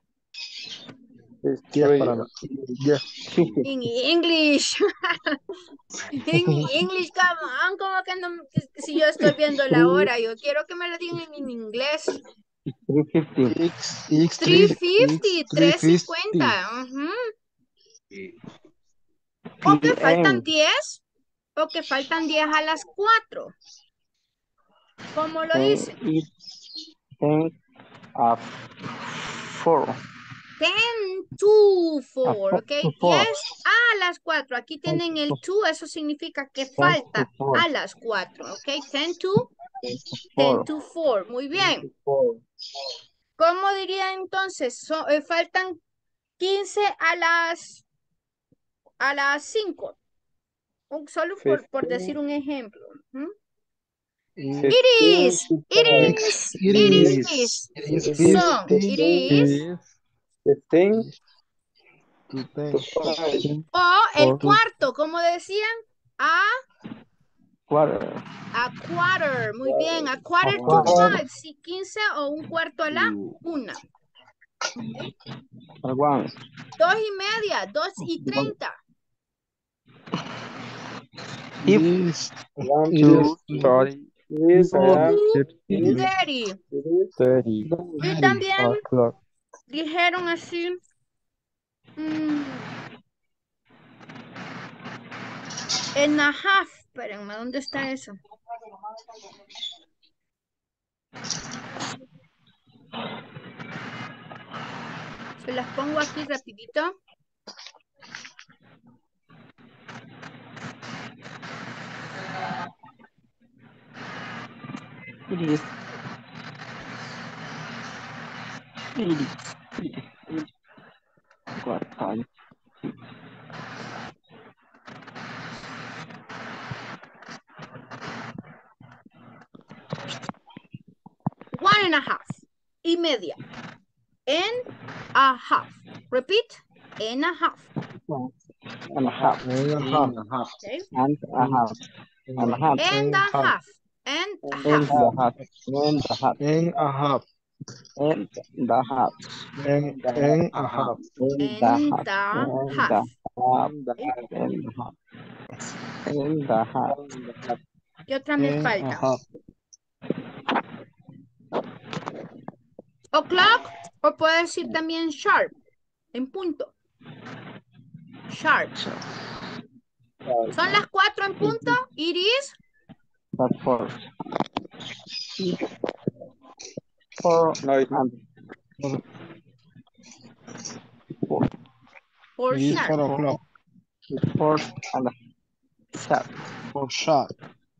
It's Yes, three. para la- yes. In English. In English, come on, como que no, si yo estoy viendo la hora, yo quiero que me lo digan en inglés. three fifty. It's, it's three three, fifty, it's tres three cincuenta. fifty. Uh-huh. ¿O que faltan P M. diez? o que faltan diez a las cuatro. ¿Cómo lo Eh, dice? It's ten a four. ten to A four, four ¿ok? to four. diez a las cuatro. Aquí Ten tienen to el to, eso significa que ten to falta four. a las cuatro, ¿ok? ten to, Ten to ten four. to four. Muy Ten bien. to four. ¿Cómo diría entonces? So- eh, faltan quince a las a las cinco. Un- Solo por, por decir fifteen, un ejemplo. ¿Mm? It, It fifteen is, to it five. is, it it is. is. It is It is Son, fifteen it fifteen, It is. is fifteen to ten. to five. O el To cuarto, ¿cómo decían? A, Quarter. a quarter. Muy bien, a A quarter to quarter. five. Sí, quince o un cuarto a la una. ¿Ok? A one. Dos y media, dos y treinta. It If is. One, It two is. thirty, yes, I am. two It is, thirty. it is thirty Y Thirty. también o'clock. dijeron así. mm, en a half. Espérenme, ¿dónde está eso? Se las pongo aquí rapidito. it is. It is. It is. What time? One and a half. Y media. And a half. Repeat. And a half. One and a half. And a half. And a half. Okay. And a half. And a half. And And a a half. half. And a And half. a half. And a half. And a half. And the half. And and a half. And the And half. the And half. the half. Okay. And the half. And the half. ¿Qué otra me And a falta? half. O'clock. O puede decir también sharp. En punto. Sharp. Son las cuatro en punto. It is. That's four. Four no, it's and four. Four It is sharp. four o'clock. Four and a half. For sharp.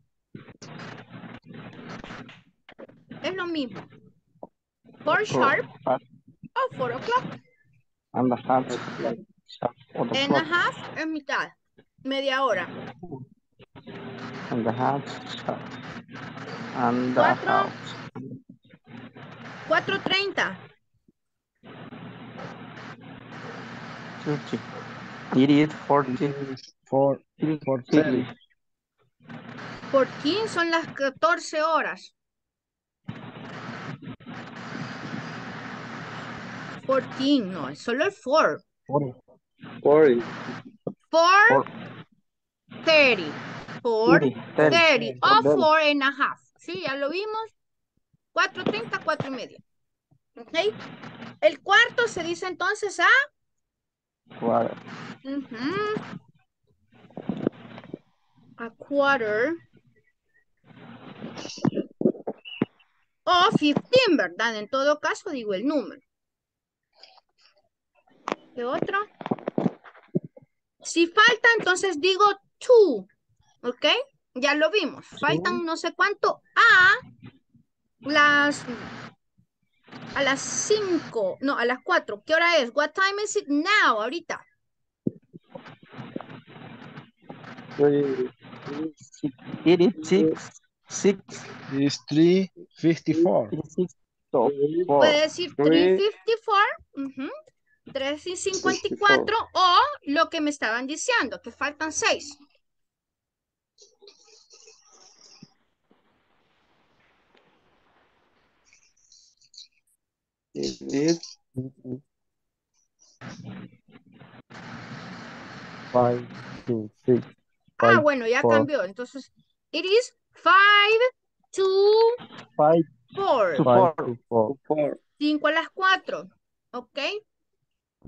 Es lo mismo. Four sharp o four o'clock. And a half. Sharp. Four And a o'clock. half es mitad. Media hora. And a half. Sharp. And a Cuatro. half. Cuatro treinta. Thirty. It is forty. It is four. Four thirty. Fourteen son las catorce horas. Fourteen, no, es solo el four. Forty. forty. Four Four. thirty. Four Thirty. thirty. O Thirty. four and a half. Sí, ya lo vimos. Cuatro treinta, cuatro y media. ¿Ok? El cuarto se dice entonces a... Quarter. Ujú. A quarter. O fifteen, ¿verdad? En todo caso digo el número. ¿Qué otro? Si falta, entonces digo two. ¿Ok? Ya lo vimos. Faltan no sé cuánto a las... A las cinco. No, a las cuatro. ¿Qué hora es? What time is it now? Ahorita. Three, It is six. Six. It is three fifty-four. It is six. So four. Puede decir Three. three fifty-four. Ujú. tres y cincuenta y cuatro. O lo que me estaban diciendo, que faltan seis. It is Five to six. Ah, Five, bueno, ya four. cambió. Entonces, it is five to Five four. to Five four. to four. four. cinco a las cuatro. ¿Ok?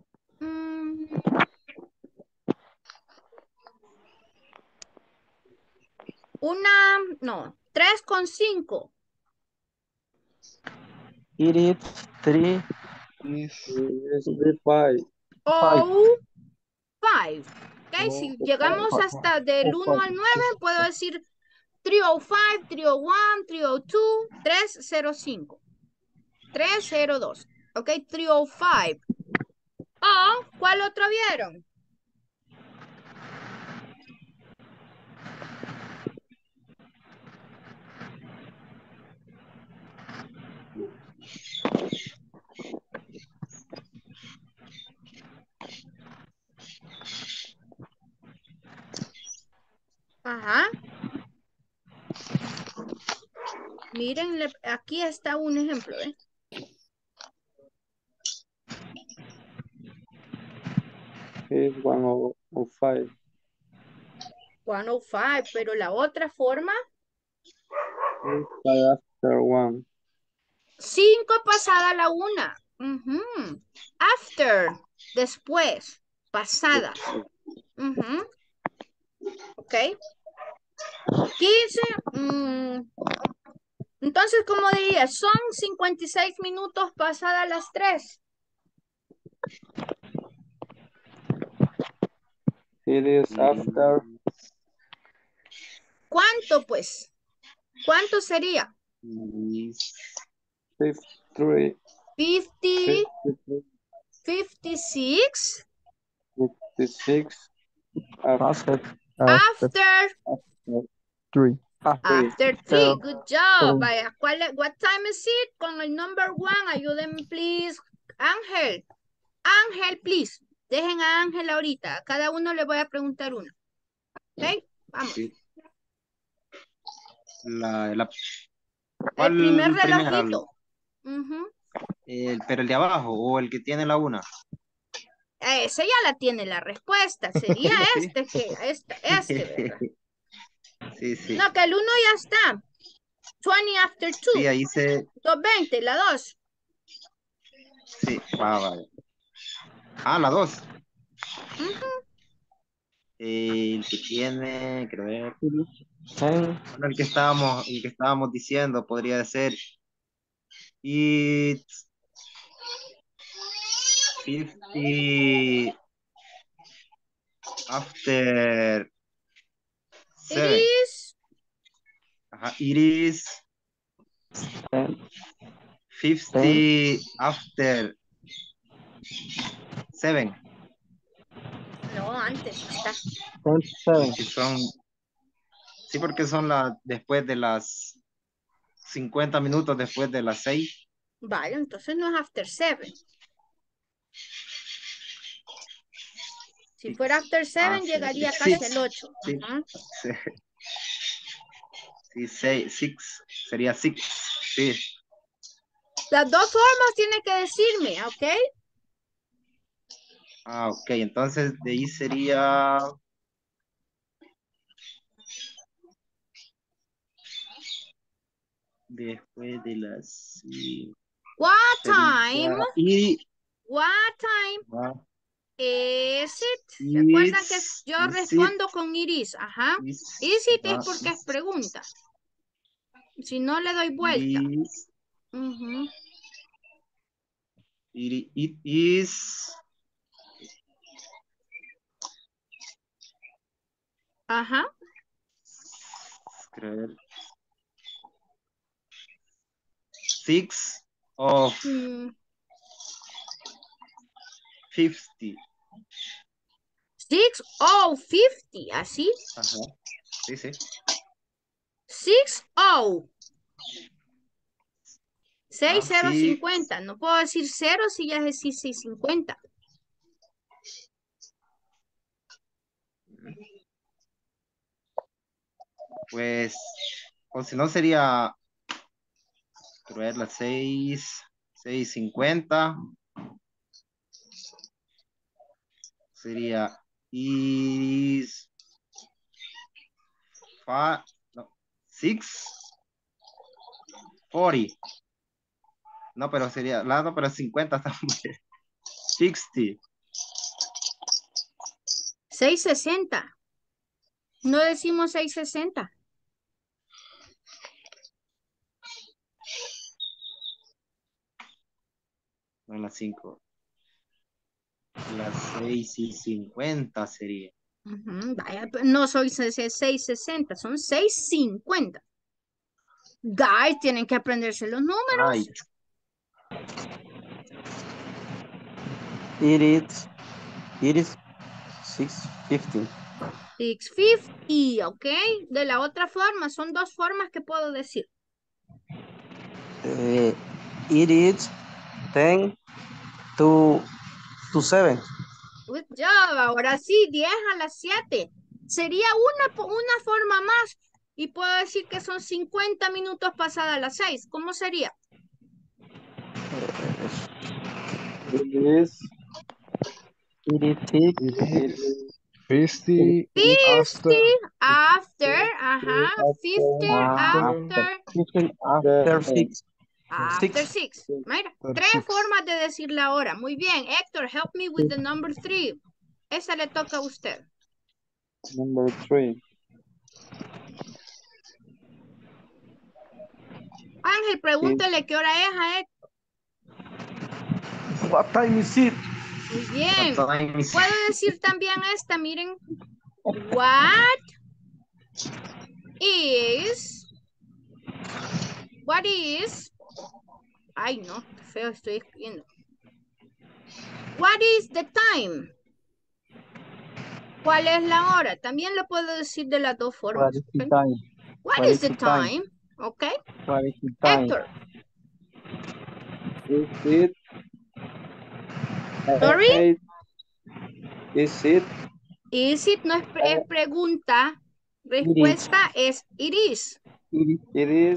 Mm. Una, no, tres con cinco. It is three. It's three five. O five. Ok, Oh, si five. llegamos hasta del Oh, uno al nueve, puedo decir three oh five, three oh one, three oh two, three oh cinco, three oh dos. Ok, three oh five. O, ¿cuál otro vieron? Ajá. Miren, le- aquí está un ejemplo, ¿eh? It's one oh five. one oh five, pero la otra forma, It's five after one. cinco pasada la una. Ujú. After, después, pasadas. Ujú. Ok. quince. mm, Entonces, ¿cómo diría? Son cincuenta y seis minutos pasadas las tres. It is after ¿Cuánto, pues? ¿Cuánto sería? fifty-three. fifty, fifty-three. fifty-six. fifty-six. After, After. After three. After three. So, Good job. so- Vaya, ¿cuál es- what time is it? Con el number one, ayúdenme, please. Ángel. Ángel, please. Dejen a Ángel ahorita. A cada uno le voy a preguntar uno. ¿Ok? Vamos. Sí. La, la, El ¿cuál primer primera? relojito. Ujú. El, pero el de abajo o el que tiene la una. Ese ya la tiene la respuesta. Sería este que, este, este, ¿verdad? Sí, sí. No, que el uno ya está. twenty after two. Sí, ahí se... doscientos veinte, la dos. Sí, va, va. Ah, la dos. Ujú. El que tiene, creo ver. ten, Bueno, el que estábamos, el que estábamos diciendo podría ser it's fifty after It seven. is Ajá, it is ten, fifty after seven. No, antes está. twenty-seven. Que son, sí, porque son las después de las cincuenta minutos después de las seis. Vale, entonces no es after seven. Si fuera after seven, Ah, sí, llegaría sí, casi six. al ocho. Sí, Ajá. sí. Sí, seis, six, sería six, sí. Las dos formas tiene que decirme, ¿ok? Ah, ok, entonces de ahí sería después de las sí, What sería- time? y What time ah, is it? ¿Se acuerdan que is- yo is respondo it- con iris? Ajá. is- Is it es ah, porque es is- pregunta. Si no, le doy vuelta. is- Ujú. it, it is Ajá. creo ver, six of Mm, fifty. six oh fifty, así. Ajá. Sí, sí. six oh. seis cero Ah, sí. cincuenta. No puedo decir cero si ya es seis cincuenta. Pues, o si no sería, creo ver, las seis, seis cincuenta. Sería is five, no, six forty. No, pero sería, la no, pero cincuenta también. sixty. seis sesenta. No decimos seis sesenta. Son las cinco. Las seis y cincuenta sería. Ujú, vaya, pero no soy seis sesenta, son seis cincuenta. Guys, tienen que aprenderse los números. Ay, It is, it is six fifteen. six fifty, ¿ok? De la otra forma, son dos formas que puedo decir. Uh, it is ten to, to seven. Good job. Ahora sí, diez a las siete. Sería una, po- una forma más. Y puedo decir que son cincuenta minutos pasadas las seis. ¿Cómo sería? It is, It is six. It it is is fifty after, fifty after, ajá, after, fifty Uh, after, fifteen the, after six. after Six. six. Mira, after tres six. formas de decir la hora. Muy bien, Héctor, help me with the number three. Esa le toca a usted. number three. Ángel, pregúntele qué hora es a Héctor. What time is it? Muy bien. what time is- Puedo decir también esta, miren. What is, what is, ay no, qué feo estoy escribiendo. What is the time? ¿Cuál es la hora? También lo puedo decir de las dos What formas. is the ¿Ok? time? What, What is is the the time? time? Ok. What is the time? Héctor, Is it sorry, eight? Is it is it no es, pre- es pregunta, respuesta es it is. It is, it is,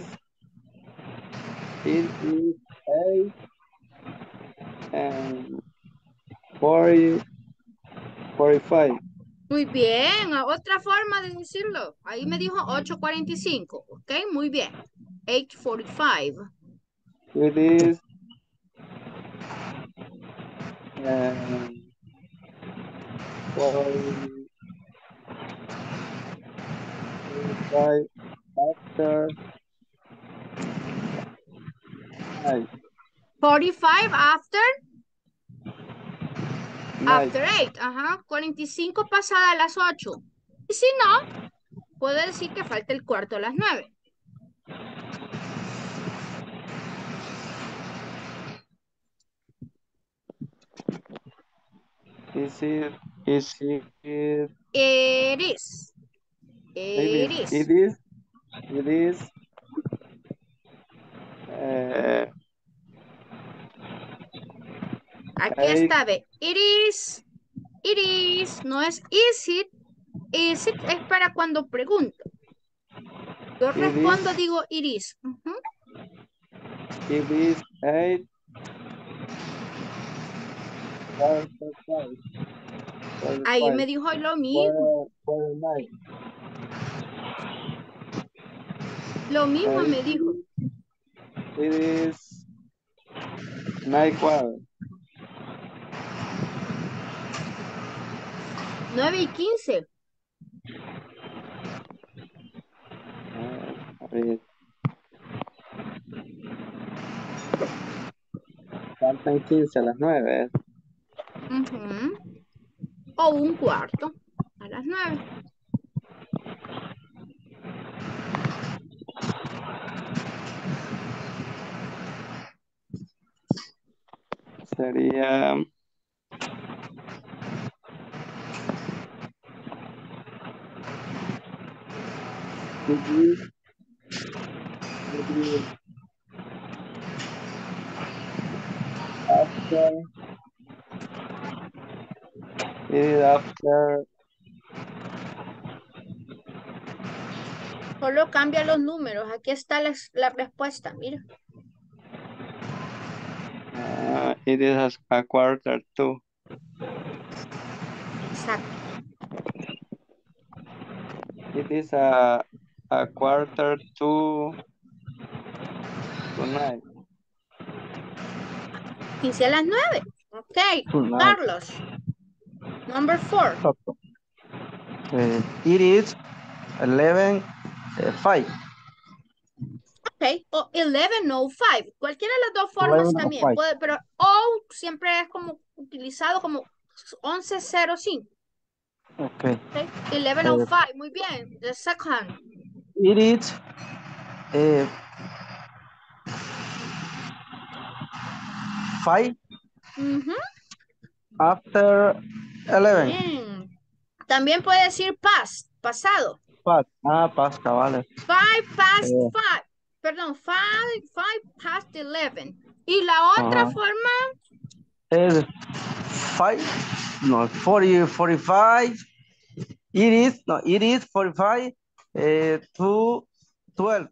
it is eight and forty, forty-five. Muy bien, a- otra forma de decirlo. Ahí me dijo ocho cuarenta y cinco, ok, muy bien. eight forty-five. It is um, forty, forty-five after nine. forty-five after, Nine. after eight, ajá, cuarenta y cinco pasada las ocho. Y si no, puedo decir que falta el cuarto a las nueve. Is it, is it, it It is. It is, is. it is, it is, uh, Aquí eight, está, ve. It is. It is. No es is it. Is it es para cuando pregunto. Yo It is. respondo, digo it is. Ujú. it is eight, forty-five, Ahí me forty-five, dijo lo mismo. forty-nine. Lo mismo Eight, me dijo. It is nine quarter. nueve y quince. Ah, a ver. Faltan quince a las nueve. Ujú. O un cuarto a las nueve. Sería it is, it is after, it is after, Solo cambia los números. Aquí está la, la respuesta, mira. uh, it is a quarter to. Exacto. It is a, a quarter to, to nine. quince a las nueve. Ok. Tonight. Carlos. Number four. Uh, it is eleven uh, five. Ok. Ok, o eleven oh five, cualquiera de las dos formas también, puede, pero O siempre es como utilizado como once cero cinco. Okay. Okay, eleven oh five, muy bien. The second. It is uh, five Ujú. after eleven. Bien. También puede decir past, pasado. Past. Ah, pasta, vale. Five past Eh. five. Perdón, five, five past eleven. Y la otra Ajá. forma. Es five, no, forty, forty-five. It is, no, it is forty-five uh, to twelve.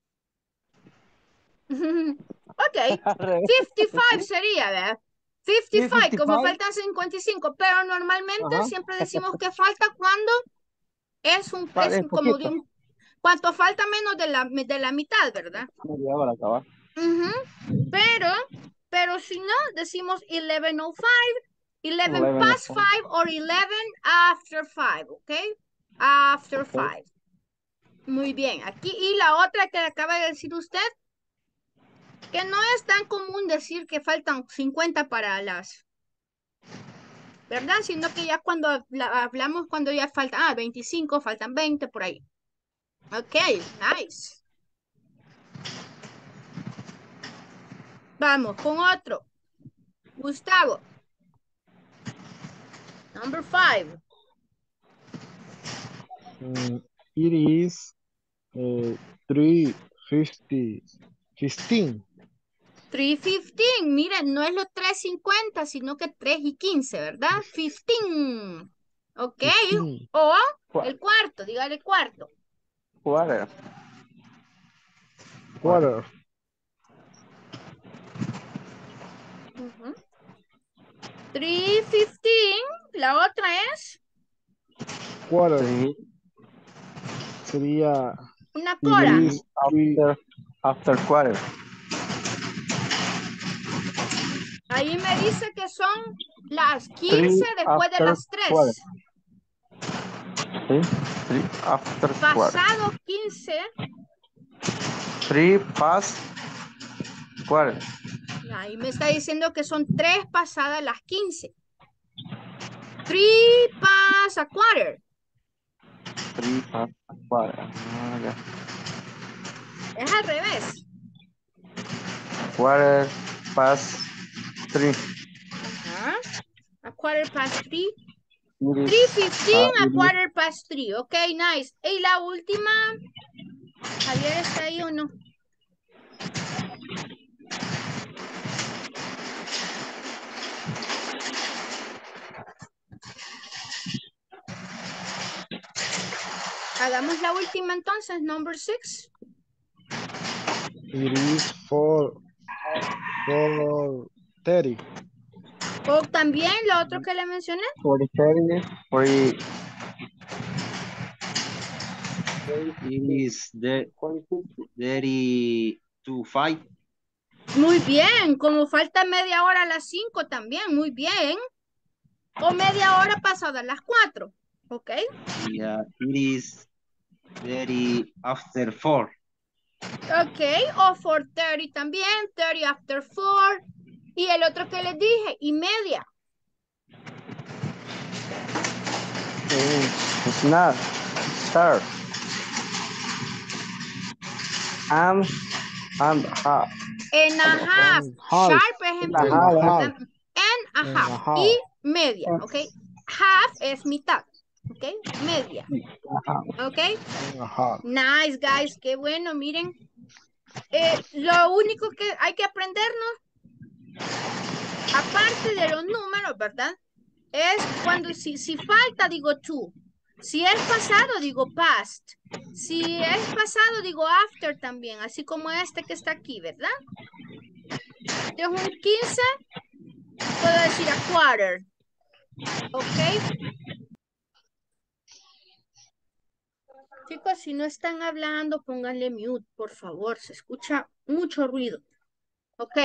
Ok, fifty-five sería, ¿verdad? fifty-five, como faltan cincuenta y cinco, pero normalmente Ajá. siempre decimos que falta cuando es un, Vale, es es como de poquito. un, cuanto falta menos de la, de la mitad, ¿verdad? Media hora acabar. Ujú. Pero, pero si no, decimos eleven oh five, eleven past five or eleven after five, ¿ok? After five. Muy bien, aquí, y la otra que acaba de decir usted, que no es tan común decir que faltan cincuenta para las, ¿verdad? Sino que ya cuando habla- hablamos, cuando ya faltan, ah, veinticinco, faltan veinte por ahí. Ok, nice. Vamos con otro. Gustavo. Number five. Mm, it is uh, three fifty, fifteen. three fifteen, miren, no es los tres cincuenta, sino que tres y quince, ¿verdad? fifteen. Ok, fifteen. o el cuarto, dígale cuarto. Quarter. Quarter. Uh-huh. three fifteen, la otra es Quarter. Sería una it cora. is three. After, after quarter. Ahí me dice que son las Three quince después de after las quarter. tres. Sí, three after quarter. Pasado quince. Three past quarter. Ahí me está diciendo que son tres pasadas las quince. Three past a quarter. Three past quarter. Ah, ya. Es al revés. Quarter past three. Ajá. A quarter past three. It is, three fifteen uh, a it is- quarter past three. Ok, nice. Y la última. Javier, ¿está ahí o no? Hagamos la última entonces, number six. It is four, four thirty. O también lo otro que le mencioné. forty, thirty, forty, It is the thirty to five. Muy bien, como falta media hora a las cinco también, muy bien. O media hora pasada a las cuatro, ¿ok? Yeah, it is thirty after four. Ok, o four thirty también, thirty after four. Y el otro que les dije, y media. mm, it's not. Start. And, and half. En a half. And half. Sharp es en And a punto, half. ¿verdad? En a And a half. half. Y media, ¿ok? Half es mitad, ¿ok? Media, ¿ok? And a half. Nice, guys. Qué bueno, miren. Eh, lo único que hay que aprendernos, aparte de los números, ¿verdad? Es cuando, si, si falta, digo to. Si es pasado, digo past. Si es pasado, digo after también, así como este que está aquí, ¿verdad? De un quince, puedo decir a quarter. ¿Ok? Chicos, si no están hablando, pónganle mute, por favor. Se escucha mucho ruido. Ok.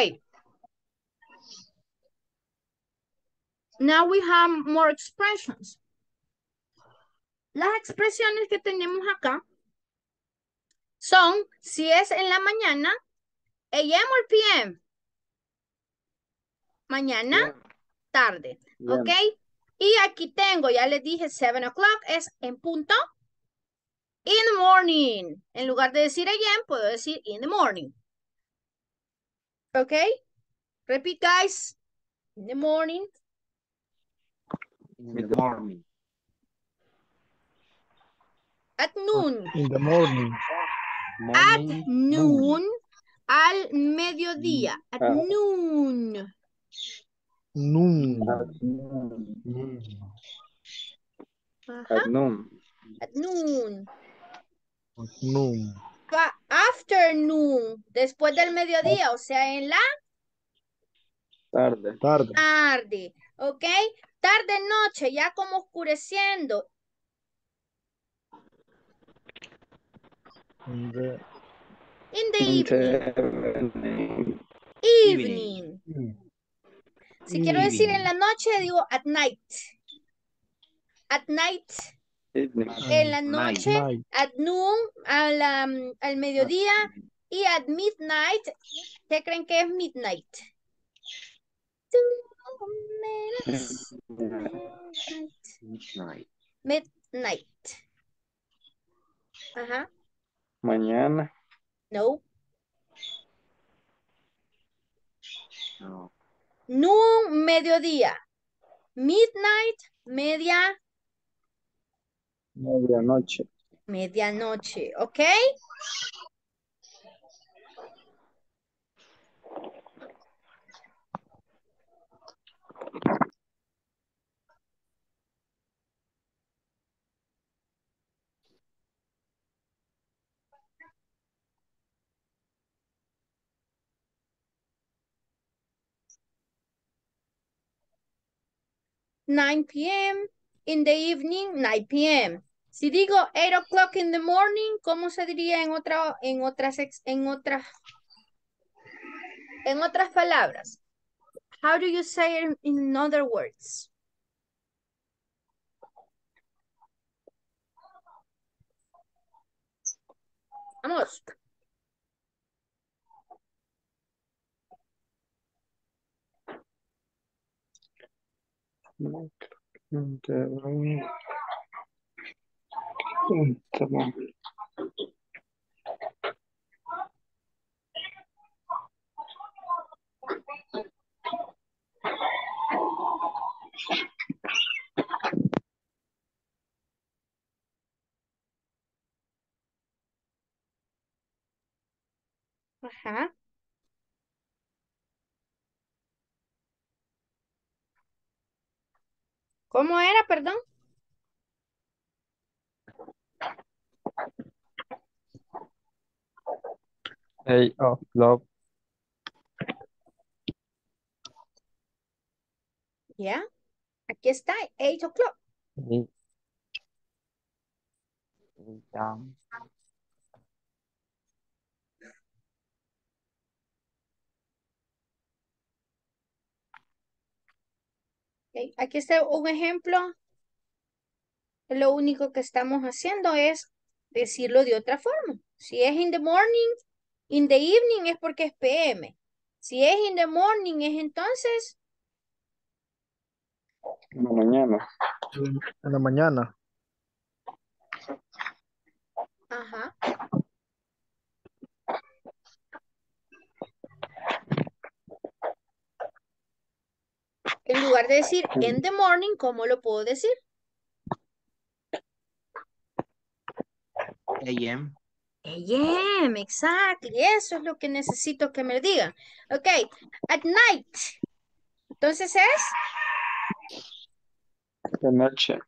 Now we have more expressions. Las expresiones que tenemos acá son, si es en la mañana, A M o P M. Mañana, tarde. Bien. ¿Ok? Y aquí tengo, ya les dije, seven o'clock es en punto. In the morning. En lugar de decir A M, puedo decir in the morning. ¿Ok? Repeat, guys. In the morning. In the morning. At noon. In the morning. At Morning. noon. Al mediodía. At Ah. noon. Noon. Ajá. At noon. At noon. Noon. Fa- Afternoon. Después del mediodía, o sea, en la Tarde. Tarde. tarde. ¿Ok? Tarde, noche, ya como oscureciendo. In the In the In evening. the Evening. evening. Si quiero decir en Evening. la noche, digo at night. At night. evening. En la Night. noche. Night. At noon. A la- al mediodía. Y at midnight. ¿Qué creen que es midnight? Two minutes. Midnight. Midnight. Ajá. Mañana. No. No. Noon, mediodía. Midnight, media, Medianoche. medianoche. ¿Ok? nine p m In the evening, nine p m Si digo eight o'clock in the morning, ¿cómo se diría en otra, en otras, ex- en otras, en otras palabras? How do you say it in other words? Vamos. Ajá. ¿Cómo era, perdón? Eight o'clock. Ya. Aquí está, eight o'clock. Eight. Down. Ok, aquí está un ejemplo. Lo único que estamos haciendo es decirlo de otra forma. Si es in the morning, in the evening es porque es P M. Si es in the morning es entonces, En la mañana. En la mañana. ajá. En lugar de decir in the morning, ¿cómo lo puedo decir? A M. A M, exactly. Eso es lo que necesito que me digan. Ok, at night. Entonces es De noche.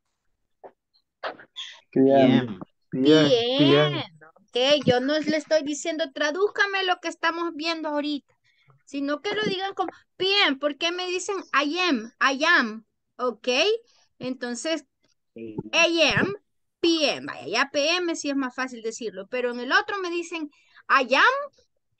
P P M. M. Bien. P Bien. M. Ok, yo no le estoy diciendo tradúzcame lo que estamos viendo ahorita, sino que lo digan como P M. ¿Por qué me dicen I am? I am. Ok, entonces A M, P M. Vaya, ya P M sí es más fácil decirlo, pero en el otro me dicen I am,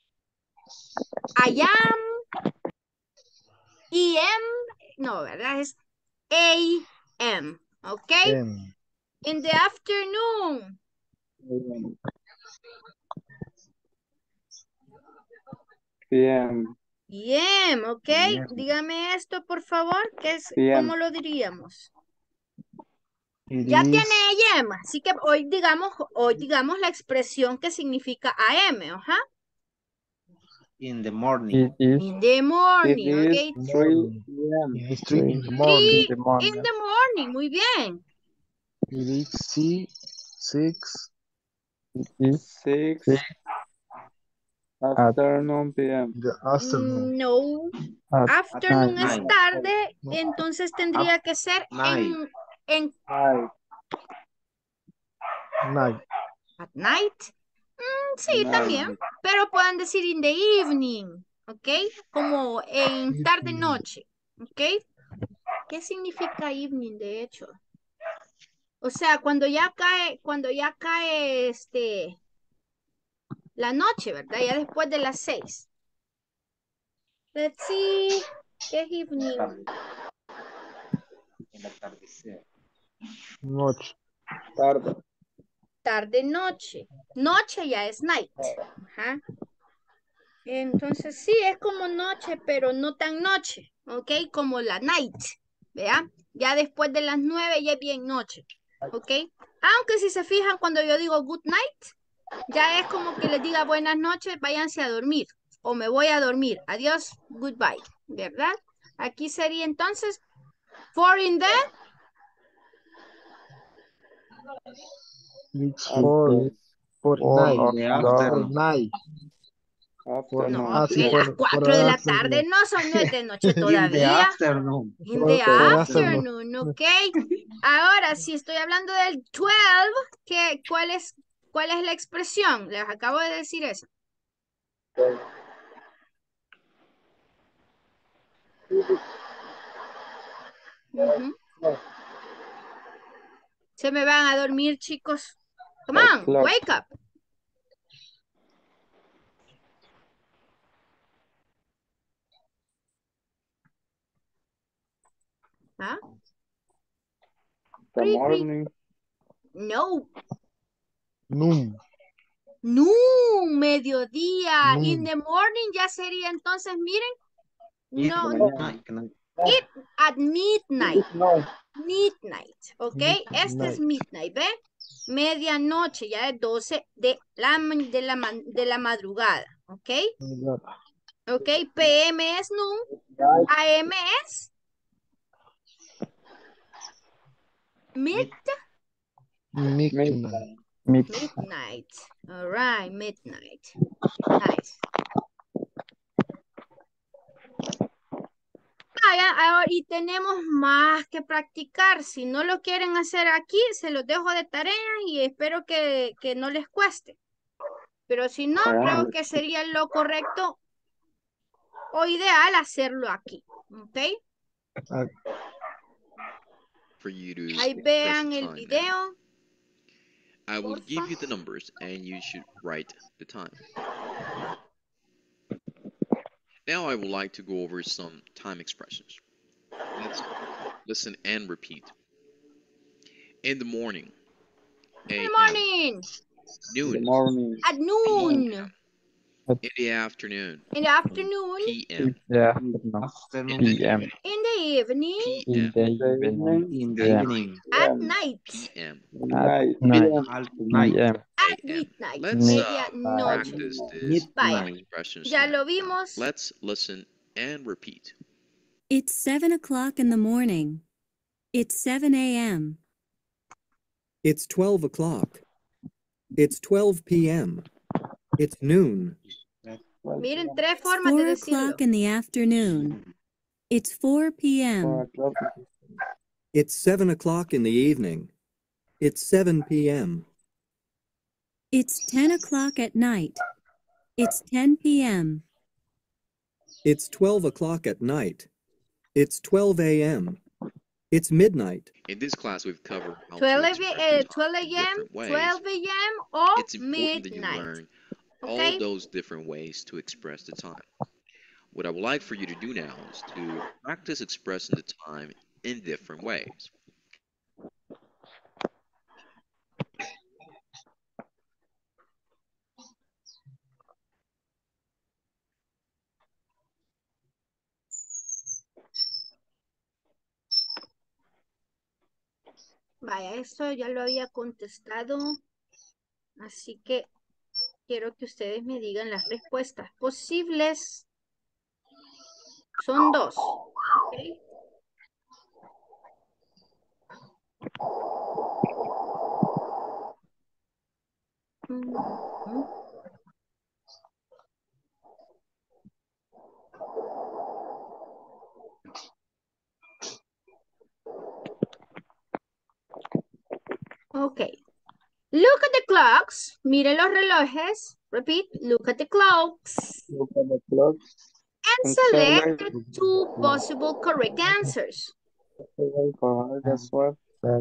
I am, E M. No, ¿verdad? Es A M. Ok, Em. in the afternoon. P M. P M, ok. P M. Dígame esto, por favor, que es, P M. ¿cómo lo diríamos? It Ya is tiene A M, así que hoy digamos, hoy digamos la expresión que significa A M, ajá. In the morning. It is In the It morning, is ok. three morning. P M. It is three in the in morning. Three the in morning. the morning, muy bien. It is si- six It is Six six at, afternoon P M. in the afternoon. No, at afternoon night. es Night. tarde, No, entonces tendría que ser Night. en, en Night. night. at night. Mm, sí, Night. también, pero pueden decir in the evening, ¿ok? Como en tarde-noche, ¿ok? ¿Qué significa evening, de hecho? O sea, cuando ya cae, cuando ya cae este, la noche, ¿verdad? Ya después de las seis. Let's see, ¿qué es evening? El atardecer. Noche. Tarde. Tarde-noche. Noche ya es night. Ajá. Entonces sí, es como noche, pero no tan noche, ¿ok? Como la night, ¿vea? Ya después de las nueve ya es bien noche, ¿ok? Aunque si se fijan cuando yo digo good night, ya es como que les diga buenas noches, váyanse a dormir, o me voy a dormir, adiós, goodbye, ¿verdad? Aquí sería entonces, four in the, It's After. four. It is For four night. In the o'clock. For afternoon. night. For, no, Afternoon ah, P sí, hombre, M. las for, for cuatro de la tarde afternoon. no son, no es de noche In the todavía. afternoon. In the For, for Afternoon. afternoon. afternoon, ¿ok? Ahora, si estoy hablando del twelve, ¿qué, cuál, es, ¿cuál es la expresión? Les acabo de decir eso. Ujú. Se me van a dormir, chicos. Come on, O'clock. wake up. ¿Ah? The Pri, pri. morning. No. Noon. Noon, mediodía. Noon. In the morning ya sería entonces, miren. In No, the no. night. Night. It at midnight. Midnight, ¿ok? Este es Midnight. midnight, ¿ve? Medianoche, ya es doce de la, ma- de la, ma- de la madrugada, ¿ok? ¿Ok? P M es noon, A M es mid, Midnight. Mid midnight. All right, midnight. Nice. Ah, ya, ahora, y tenemos más que practicar. Si no lo quieren hacer aquí, se los dejo de tarea y espero que, que no les cueste. Pero si no, creo que sería lo correcto o ideal hacerlo aquí. ¿Ok? For you to Ahí express vean the el time now. video. I will Porfa. give you the numbers and you should write the time. Now I would like to go over some time expressions. Let's listen and repeat. In the morning. Good A M. morning. The Noon. morning. At noon. In the afternoon. In the afternoon. P M. yeah, In Afternoon. the P M. evening. In the evening. P In M. the The evening. evening. In the Yeah. evening. At night. P M. Night. Night. P M. At night. P M. At A M. midnight. Let's uh, Medianoche. practice these Vaya. Midnight. expressions Ya now. lo Now, vimos. let's listen and repeat. It's seven o'clock in the morning. It's seven a m It's twelve o'clock. It's twelve p m It's noon. Miren, tres It's formas de four decirlo. o'clock in the afternoon. It's four p m It's seven o'clock in the evening. It's seven p m It's ten o'clock at night. It's ten p m It's twelve o'clock at night. It's twelve a m It's midnight. In this class, we've covered how to twelve express a the time twelve in a m different ways. twelve a m or It's important that you midnight. learn Okay? all those different ways to express the time. What I would like for you to do now is to practice expressing the time in different ways. Vaya, esto ya lo había contestado. Así que quiero que ustedes me digan las respuestas posibles. Son dos. ¿Ok? Mm-hmm. Okay. Look at the clocks. Miren los relojes. Repeat. Look at the clocks. Look at the clocks. And select the two possible correct answers. That's what.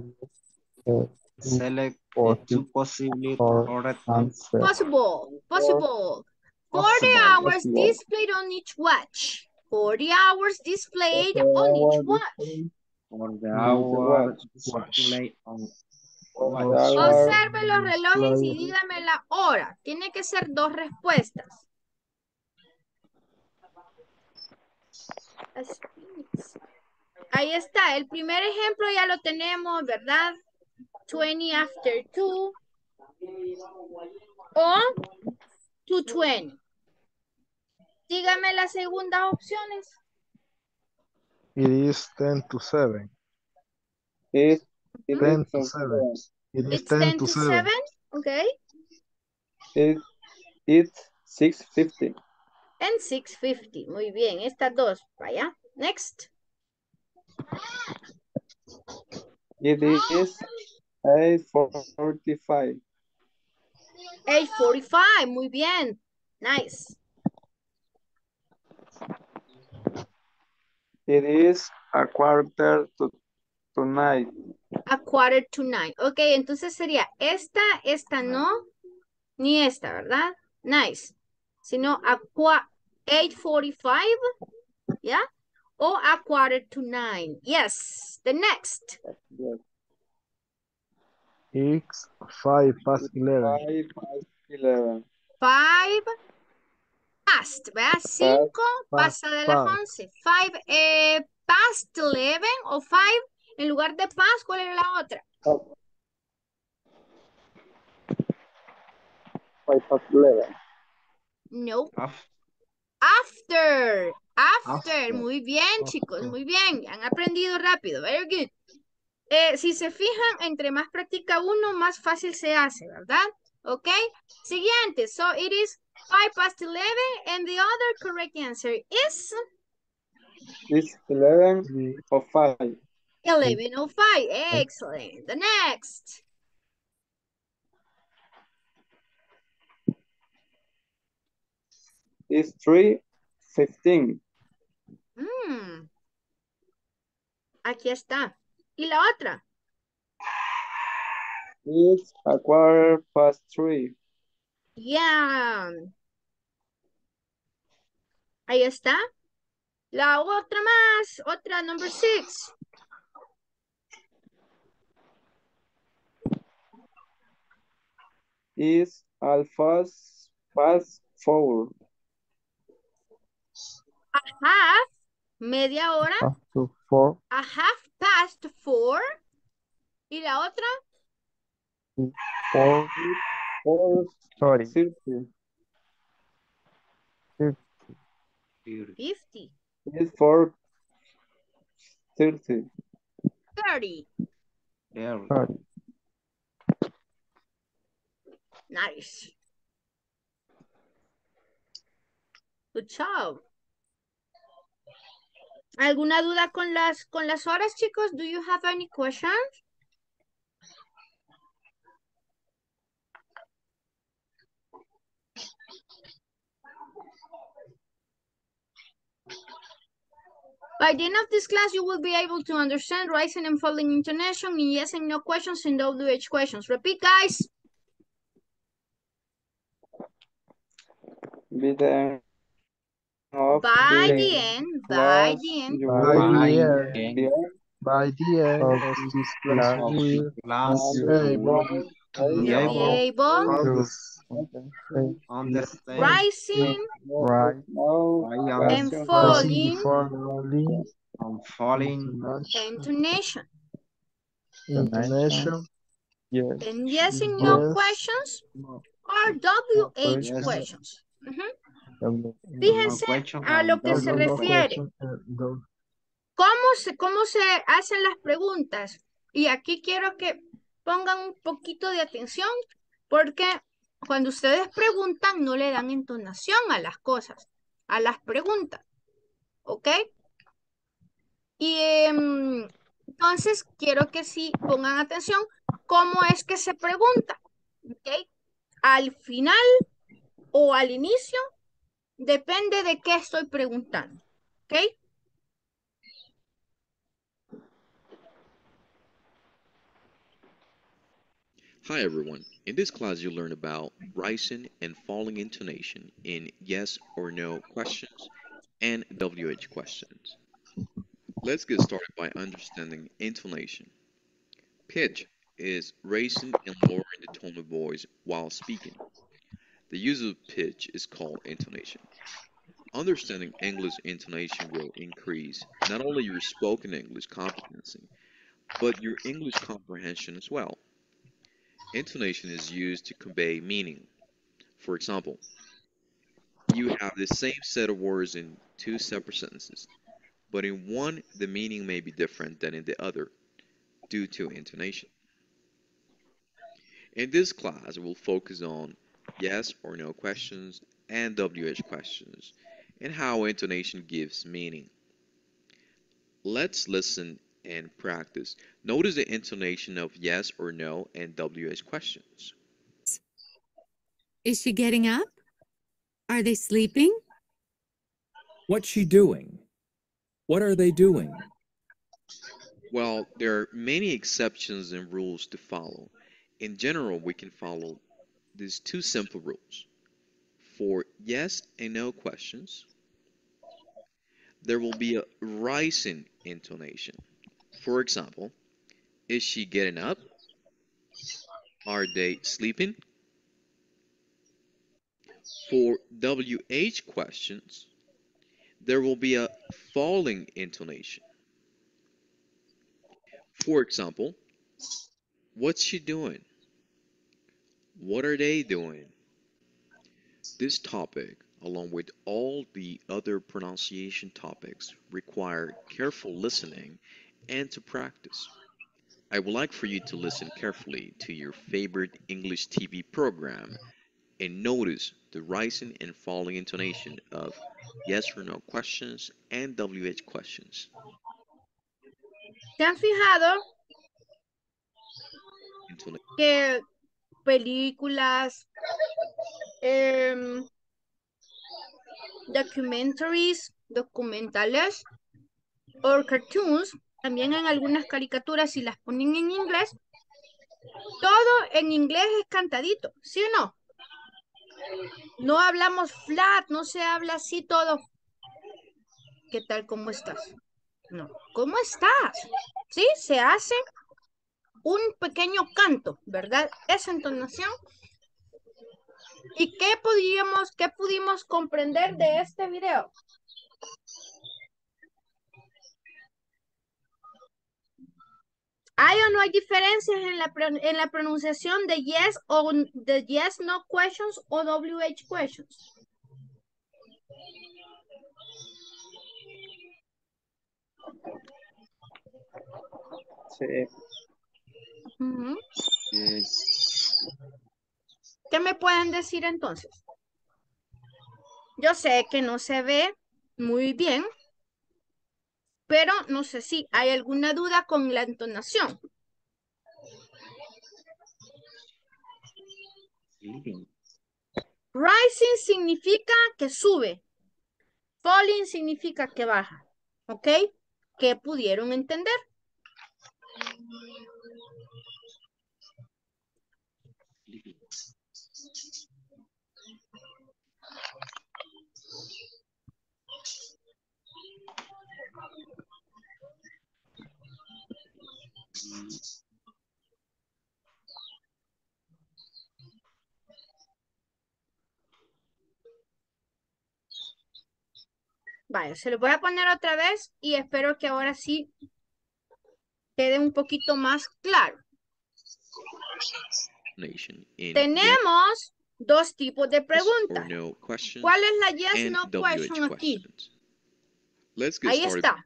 Select the two possible correct answers. Possible. Possible. forty Possible. hours displayed on each watch. forty hours displayed on each watch. For the hour displayed on watch. Observe los relojes y dígame la hora. Tiene que ser dos respuestas. Ahí está. El primer ejemplo ya lo tenemos, ¿verdad? twenty after two. O two twenty. Dígame las segundas opciones. It is ten to seven. It, it ten is to seven. It is It's ten to seven. Okay. It, it's six fifty. And six fifty. Muy bien. Estas dos. Vaya. Next. It is eight forty-five. eight forty-five. Muy bien. Nice. It is a quarter to, to nine. A quarter to nine. Ok, entonces sería esta, esta no, ni esta, ¿verdad? Nice. Sino a eight forty-five, ¿ya? O a quarter to nine. Yes. The next. It's five past eleven. Five past eleven. Five past, ¿verdad? Cinco past, pasa de las past. once. Five eh, past eleven o five, en lugar de past, ¿cuál era la otra? Five past eleven. No. After. After. After. After. Muy bien, chicos. Muy bien. Han aprendido rápido. Very good. Eh, si se fijan, entre más practica uno, más fácil se hace, ¿verdad? Ok. Siguiente. So, it is five past eleven and the other correct answer is... It's eleven or five. eleven oh five. Excellent. The next. It's three fifteen. Mm. Aquí está. ¿Y la otra? It's a quarter past three. Yeah. Ahí está. La otra más. Otra, number six. It's alpha past four. A half, media hora. Past to four. A half past four. ¿Y la otra? Four. Four Sorry. thirty. fifty. It's four thirty. thirty. There. Sorry. Nice. Good job. ¿Alguna duda con las, con las horas, chicos? Do you have any questions? By the end of this class, you will be able to understand rising and falling intonation in yes and no questions and W H questions. Repeat, guys. By the end of By the the end, by class, the end. you By will the be end, able by the end Of of this this class, class, we will Class. be You able will to be You'll be able able understand understand rising right. no Right. and question falling falling and falling intonation. intonation. Intonation. Yes. And yes and no Yes. questions No. or W H Yes. questions. Ujú. W. Fíjense question a and lo que No, se no, W no refiere. question. Uh, no. ¿Cómo se, cómo se hacen las preguntas? Y aquí quiero que pongan un poquito de atención porque cuando ustedes preguntan no le dan entonación a las cosas, a las preguntas. ¿Ok? Y em, entonces quiero que sí pongan atención cómo es que se pregunta. ¿Ok? Al final o al inicio, depende de qué estoy preguntando. ¿Ok? Hi everyone. In this class you'll learn about rising and falling intonation in yes or no questions and W H questions. Let's get started by understanding intonation. Pitch is raising and lowering the tone of voice while speaking. The use of pitch is called intonation. Understanding English intonation will increase not only your spoken English competency, but your English comprehension as well. Intonation is used to convey meaning. For example, you have the same set of words in two separate sentences, but in one the meaning may be different than in the other due to intonation. In this class, we'll focus on yes or no questions and W H questions and how intonation gives meaning. Let's listen and practice. Notice the intonation of yes or no and W H questions. Is she getting up? Are they sleeping? What's she doing? What are they doing? Well, there are many exceptions and rules to follow. In general, we can follow these two simple rules. For yes and no questions, there will be a rising intonation. For example, is she getting up? Are they sleeping? For W H questions, there will be a falling intonation. For example, what's she doing? What are they doing? This topic, along with all the other pronunciation topics, require careful listening and to practice. I would like for you to listen carefully to your favorite English T V program and notice the rising and falling intonation of yes or no questions and W H questions. ¿Se han fijado Intona- que películas, em, documentaries, documentales o cartoons, también en algunas caricaturas si las ponen en inglés, todo en inglés es cantadito, ¿sí o no? No hablamos flat, no se habla así todo. ¿Qué tal? ¿Cómo estás? No. ¿Cómo estás? Sí, se hace un pequeño canto, ¿verdad? Esa entonación. ¿Y qué podíamos, qué pudimos comprender de este video? ¿Hay o no hay diferencias en la, en la pronunciación de yes o de yes, no questions o W H questions? Sí. Uh-huh. Yes. ¿Qué me pueden decir entonces? Yo sé que no se ve muy bien, pero no sé si hay alguna duda con la entonación. Sleeping. Rising significa que sube. Falling significa que baja. ¿Ok? ¿Qué pudieron entender? Vaya, se lo voy a poner otra vez y espero que ahora sí quede un poquito más claro. Nation in yes Tenemos dos tipos de or preguntas. no questions ¿Cuál es la yes, and no W H question aquí? questions. Let's get Ahí started. está.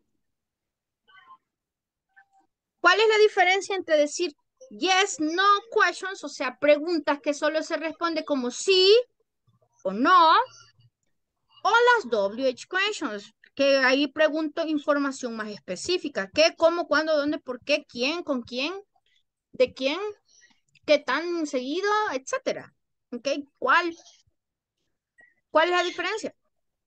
¿Cuál es la diferencia entre decir yes, no questions, o sea, preguntas que solo se responde como sí o no, o las W H questions, que ahí pregunto información más específica? ¿Qué, cómo, cuándo, dónde, por qué, quién, con quién, de quién, qué tan seguido, etcétera? ¿Ok? ¿Cuál? ¿Cuál es la diferencia?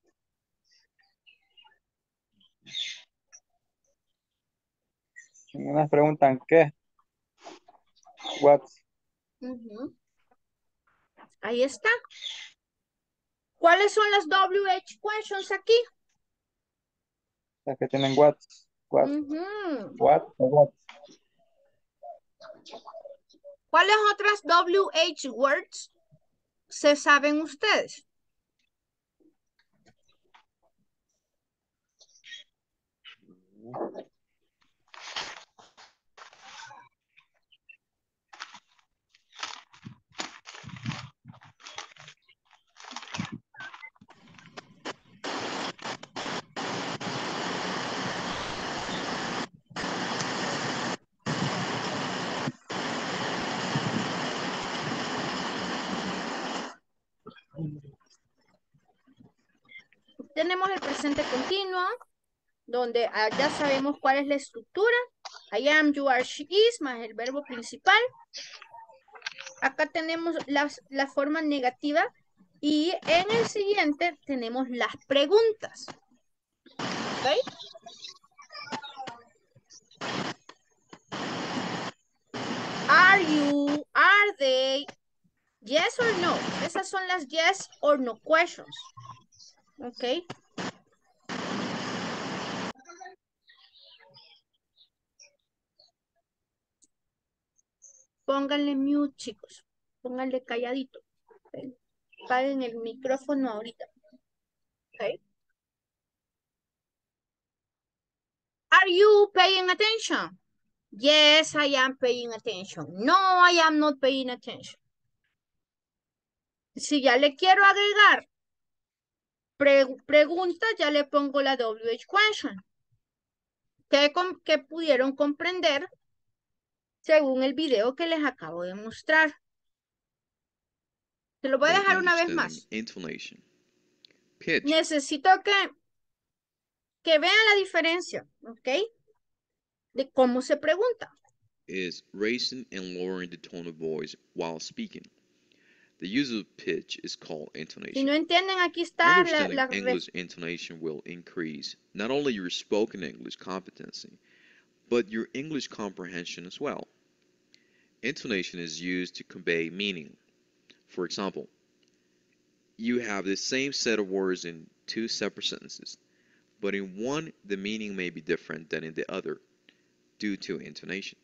Unas preguntan qué. What. Uh-huh. Ahí está. ¿Cuáles son las W H questions aquí? Las que tienen what. What. Uh-huh. What o what. ¿Cuáles otras W H words se saben ustedes? Tenemos el presente continuo, donde ah, ya sabemos cuál es la estructura. I am, you are, she is, más el verbo principal. Acá tenemos las, la forma negativa y en el siguiente tenemos las preguntas. ¿Ok? Are you, are they, yes or no? Esas son las yes or no questions. ¿Ok? Pónganle mute, chicos. Pónganle calladito. ¿Okay? Paguen el micrófono ahorita. ¿Ok? Are you paying attention? Yes, I am paying attention. No, I am not paying attention. Si ya le quiero agregar pre pregunta, ya le pongo la W H question. Que, que pudieron comprender según el video que les acabo de mostrar. Se lo voy a dejar una vez más. Intonation. Pitch. Necesito que, que vean la diferencia, ¿ok? De cómo se pregunta. Is raising and lowering the tone of voice while speaking. The use of pitch is called intonation. Si no entienden, aquí está Understanding la, la English intonation will increase not only your spoken English competency, but your English comprehension as well. Intonation is used to convey meaning. For example, you have the same set of words in two separate sentences, but in one the meaning may be different than in the other due to intonation.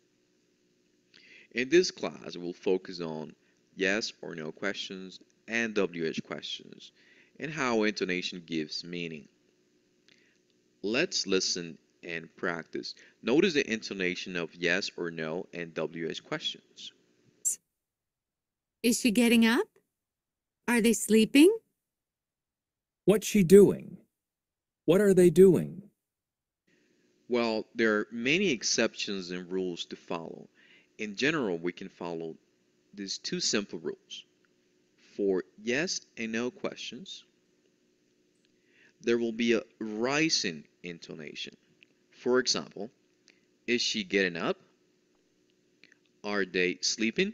In this class, we'll focus on yes or no questions and W H questions and how intonation gives meaning. Let's listen and practice. Notice the intonation of yes or no and W H questions. Is she getting up? Are they sleeping? What's she doing? What are they doing? Well, there are many exceptions and rules to follow. In general, we can follow these two simple rules. For yes and no questions, there will be a rising intonation. For example, is she getting up? Are they sleeping?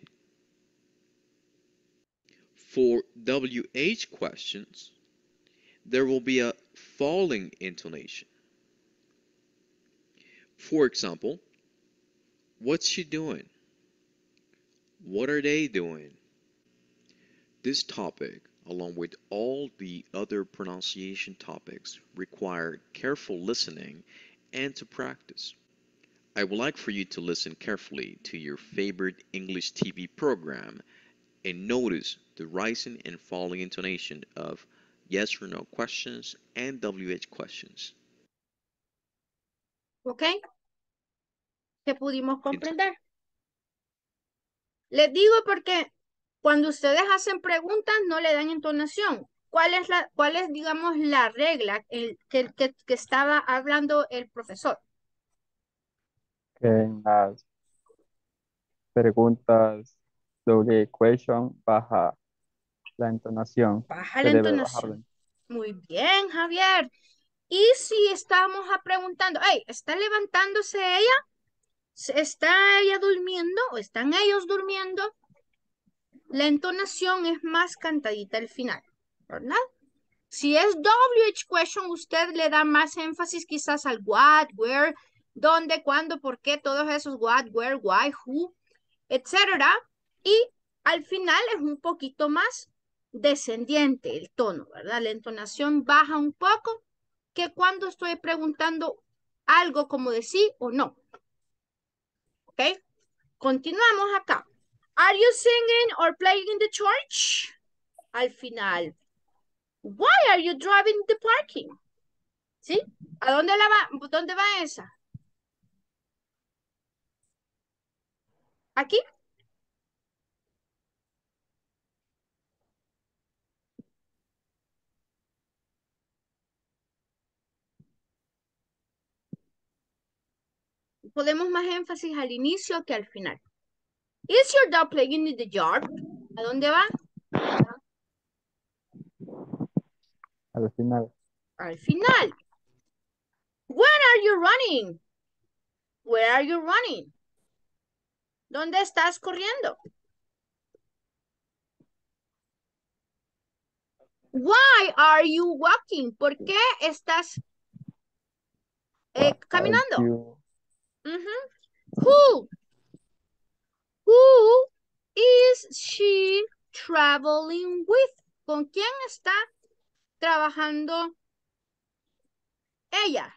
For W H questions, there will be a falling intonation. For example, what's she doing? What are they doing? This topic, along with all the other pronunciation topics, require careful listening and to practice. I would like for you to listen carefully to your favorite English T V program and notice the rising and falling intonation of yes or no questions and W H questions. ¿Ok? que pudimos comprender. Les digo porque cuando ustedes hacen preguntas no le dan entonación. ¿Cuál es, la, cuál es digamos, la regla el, que, que, que estaba hablando el profesor? Que en las preguntas doble question baja la entonación. Baja Se la debe bajar la entonación. Muy bien, Javier. Y si estamos a preguntando, hey, ¿está levantándose ella? ¿Está ella durmiendo o están ellos durmiendo? La entonación es más cantadita al final, ¿verdad? Si es W H question, usted le da más énfasis quizás al what, where, dónde, cuándo, por qué, todos esos what, where, why, who, etcétera. Y al final es un poquito más descendiente el tono, ¿verdad? La entonación baja un poco que cuando estoy preguntando algo como de sí o no. ¿Ok? Continuamos acá. Are you singing or playing in the church? Al final. Why are you driving the parking? ¿Sí? ¿A dónde la va? ¿Dónde va esa? ¿Aquí? Podemos más énfasis al inicio que al final. Is your dog playing in the yard? ¿A dónde va? al final. Al final. Where are you running? Where are you running? ¿Dónde estás corriendo? Why are you walking? ¿Por qué estás eh, caminando? You, Uh-huh. Who? Who is she traveling with? ¿Con quién está trabajando ella?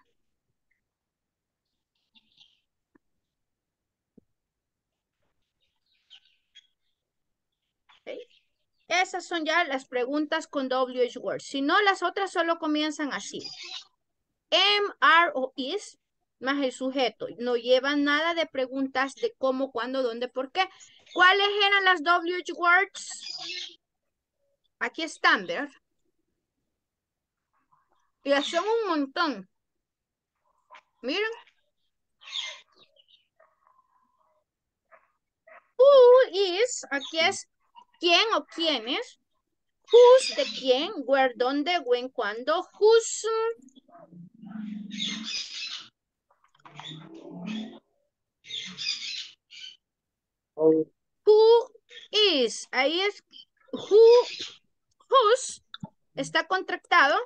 ¿Okay? Esas son ya las preguntas con W H words. Si no, las otras solo comienzan así. Am, are o is, más el sujeto. No llevan nada de preguntas de cómo, cuándo, dónde, por qué. ¿Cuáles eran las W H words? Aquí están, ¿verdad? Y son un montón. Miren. Who is, aquí es quién o quiénes. Who's de quién, where, dónde, when, cuándo. Whose. Who is. Ahí es who, whose. Está contractado.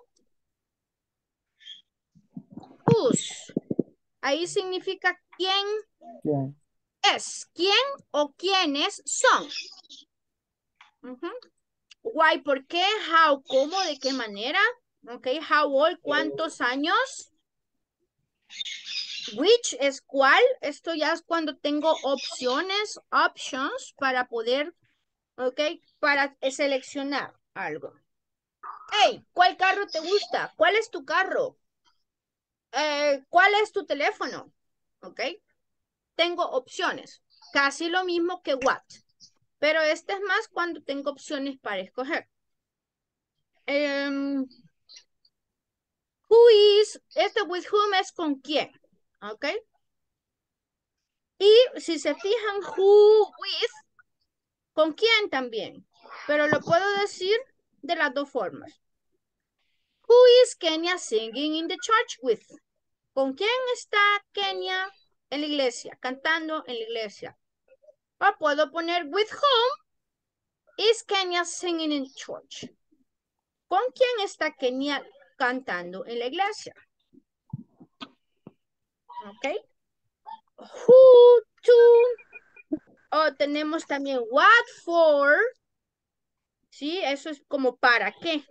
Whose. Ahí significa quién ¿quién? es. ¿Quién o quiénes son? Uh-huh. Why, ¿por qué? How, ¿cómo? ¿De qué manera? Ok, how old, ¿cuántos años? Which es cuál. Esto ya es cuando tengo opciones, options, para poder, ok, para seleccionar algo. Hey, ¿cuál carro te gusta? ¿Cuál es tu carro? Eh, ¿cuál es tu teléfono? Ok. Tengo opciones. Casi lo mismo que what. Pero este es más cuando tengo opciones para escoger. Um, who is, este with whom es con quién. Ok. Y si se fijan, who with, con quién también. Pero lo puedo decir de las dos formas. Who is Kenya singing in the church with? ¿Con quién está Kenia en la iglesia? Cantando en la iglesia. O puedo poner with whom is Kenya singing in church? ¿Con quién está Kenia cantando en la iglesia? ¿Ok? Who to. O tenemos también what for. Sí, eso es como para qué.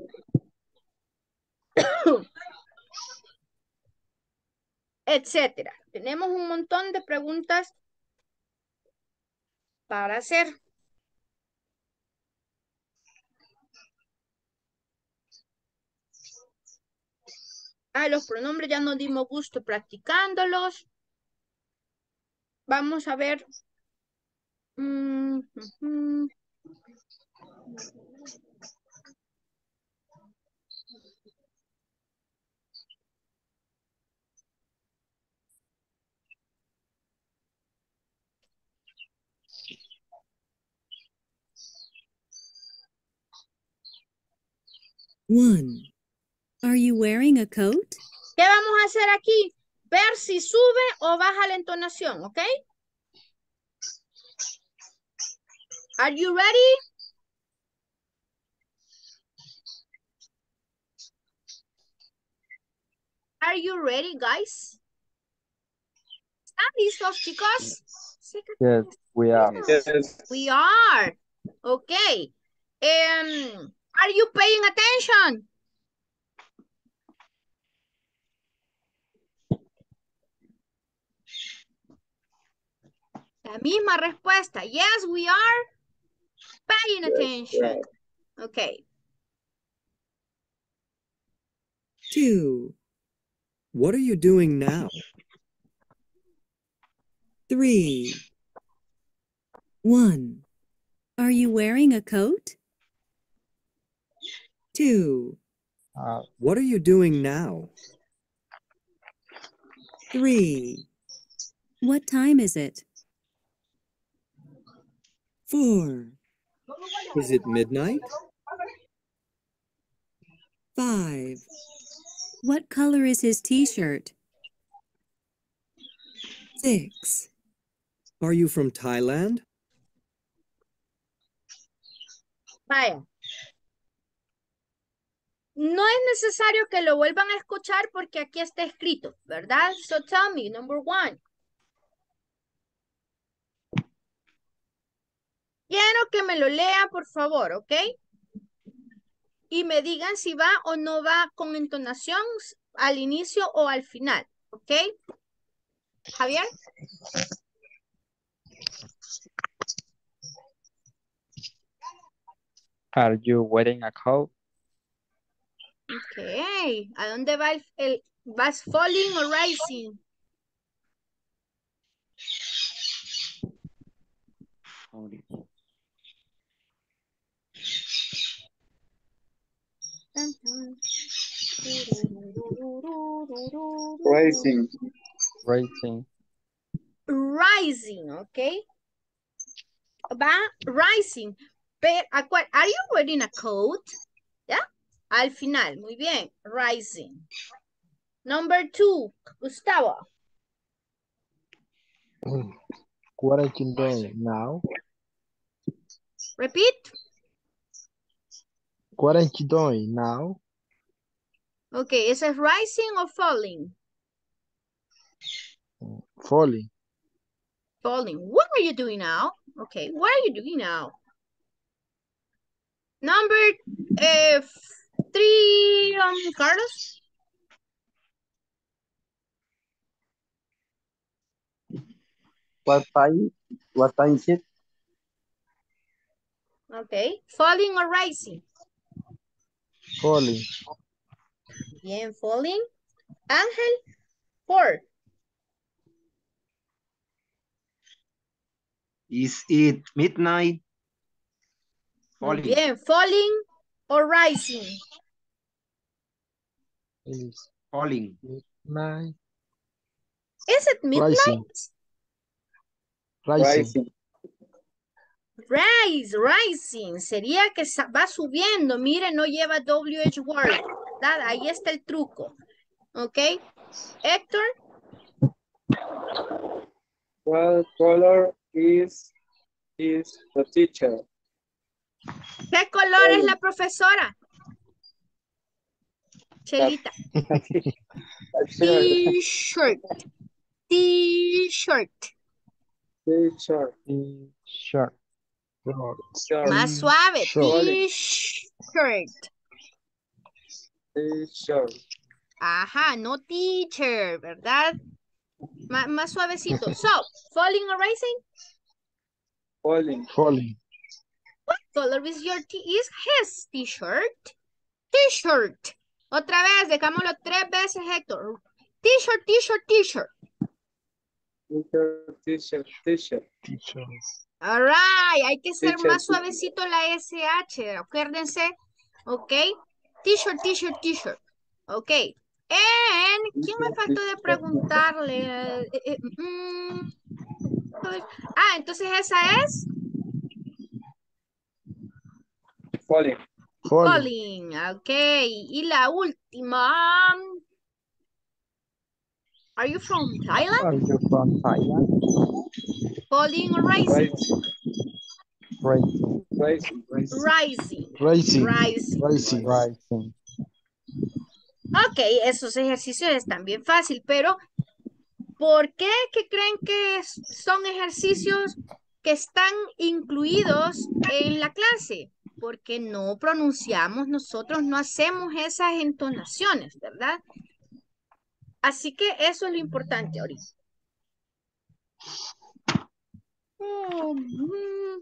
Etcétera. Tenemos un montón de preguntas para hacer. Ah, los pronombres ya nos dimos gusto practicándolos. Vamos a ver. Mm, mm, mm. One. Are you wearing a coat? ¿Qué vamos a hacer aquí? Ver si sube o baja la entonación, ¿ok? Are you ready? Are you ready, guys? ¿Están listos, chicos? Yes, we are. Yes. We are. Okay. Um, are you paying attention? La misma respuesta. Yes, we are paying attention. Okay. Two. What are you doing now? Three. One. Are you wearing a coat? Two. Uh, What are you doing now? Three. What time is it? Four. Is it midnight? Five. What color is his t-shirt? Six. Are you from Thailand? Vaya. No es necesario que lo vuelvan a escuchar porque aquí está escrito, ¿verdad? So tell me, number one. Quiero que me lo lea, por favor, ¿ok? Y me digan si va o no va con entonación al inicio o al final, ¿ok? Javier. are you wearing a coat? Ok. ¿A dónde va el, el vas falling o rising? Rising. Racing. Rising, ¿ok? Va rising. Pero, acuer- are you wearing a coat? ¿Ya? Al final, muy bien. Rising. Number two, Gustavo. What are you doing now? Repeat. What are you doing now? Okay, is it rising or falling? Falling. Falling. What are you doing now? Okay, what are you doing now? Number uh, three, um, Carlos. What time? What time is it? Okay, falling or rising? Falling. Bien, falling. Ángel, four. Is it midnight? Muy Falling. bien, falling or rising? Is Falling. midnight. Is it midnight? Rising. Rising. Rise, rising. Sería que sa- va subiendo. Mire, no lleva W H word. ¿Verdad? Ahí está el truco. Ok. Héctor. What color is is the teacher? ¿Qué color es la profesora? Chelita. T-shirt. T-shirt. Teacher. T-shirt. Más suave. Short. T-shirt. Teacher. Ajá, no teacher, ¿verdad? Má- más suavecito. So, falling or rising? Falling. Falling. What color is your t is his t-shirt? T-shirt. Otra vez, dejámoslo tres veces, Héctor. T-shirt, t-shirt, t-shirt. Teacher, teacher, teacher. Teachers. All right, hay que ser Teacher, más teacher. suavecito la S H, acuérdense, ok. T-shirt, t-shirt, t-shirt, ok. And, ¿quién me faltó de preguntarle? Eh, eh, mm, ah, entonces esa es Falling. falling, ok. Y la última, are you from Thailand? Are you from Thailand? Falling or rising? Rising. Rising. Rising. Rising. Rising. Rising. Rising. Ok, esos ejercicios están bien fácil, pero ¿por qué que creen que es- son ejercicios que están incluidos en la clase? Porque no pronunciamos, nosotros no hacemos esas entonaciones, ¿verdad? Así que eso es lo importante ahorita. Mm.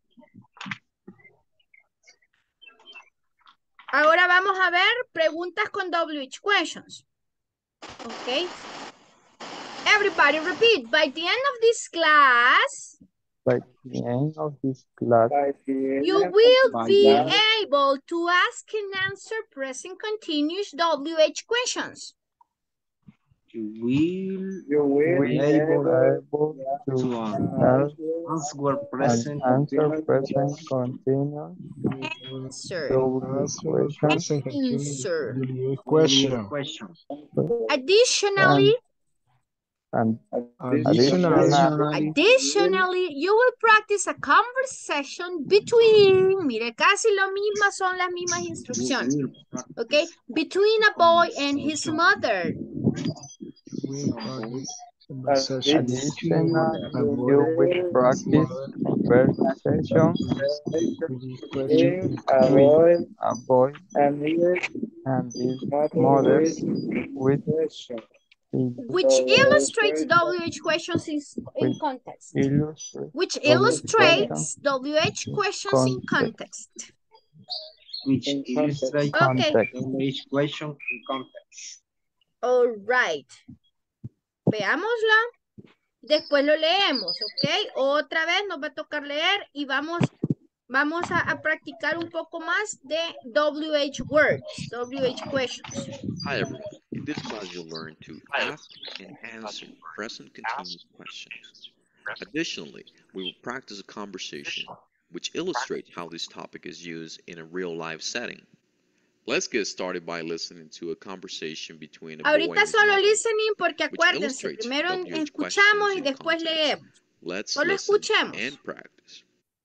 Ahora vamos a ver preguntas con W H questions. Ok. Everybody repeat. By the end of this class, By the end of this class, you will By be the end. able to ask and answer present continuous W H questions. You will You will be we able are able to to answer answer present answer present continuous Answer. W Answer question present continuous Answer. W H question. question. Additionally, and Additionally, additionally additionally, you will practice a conversation between, mire, casi lo mismo, son las mismas You instrucciones, will practice okay? Between a boy and his conversation mother. we practice conversation between additionally a you boy will and his practice mother. conversation With this question in is a with boy a boy and his and his mother mother with with question. Which illustrates W H questions in, in with context. illustrate Which W H illustrates question W H in questions in context. context. which In illustrate Okay. Context. each question in context. All right. Veámoslo. Después lo leemos, ¿ok? Otra vez nos va a tocar leer y vamos, vamos a, a practicar un poco más de W H words, W H questions. Hi everyone. In this class you'll learn to ask and answer present continuous questions. Additionally, we will practice a conversation which illustrates how this topic is used in a real life setting. Let's get started by listening to a conversation between a boy and Ahorita his solo mother, listening porque which acuérdense, illustrates primero W H escuchamos questions y in después context. leemos. Let's Solo listen escuchemos. and practice.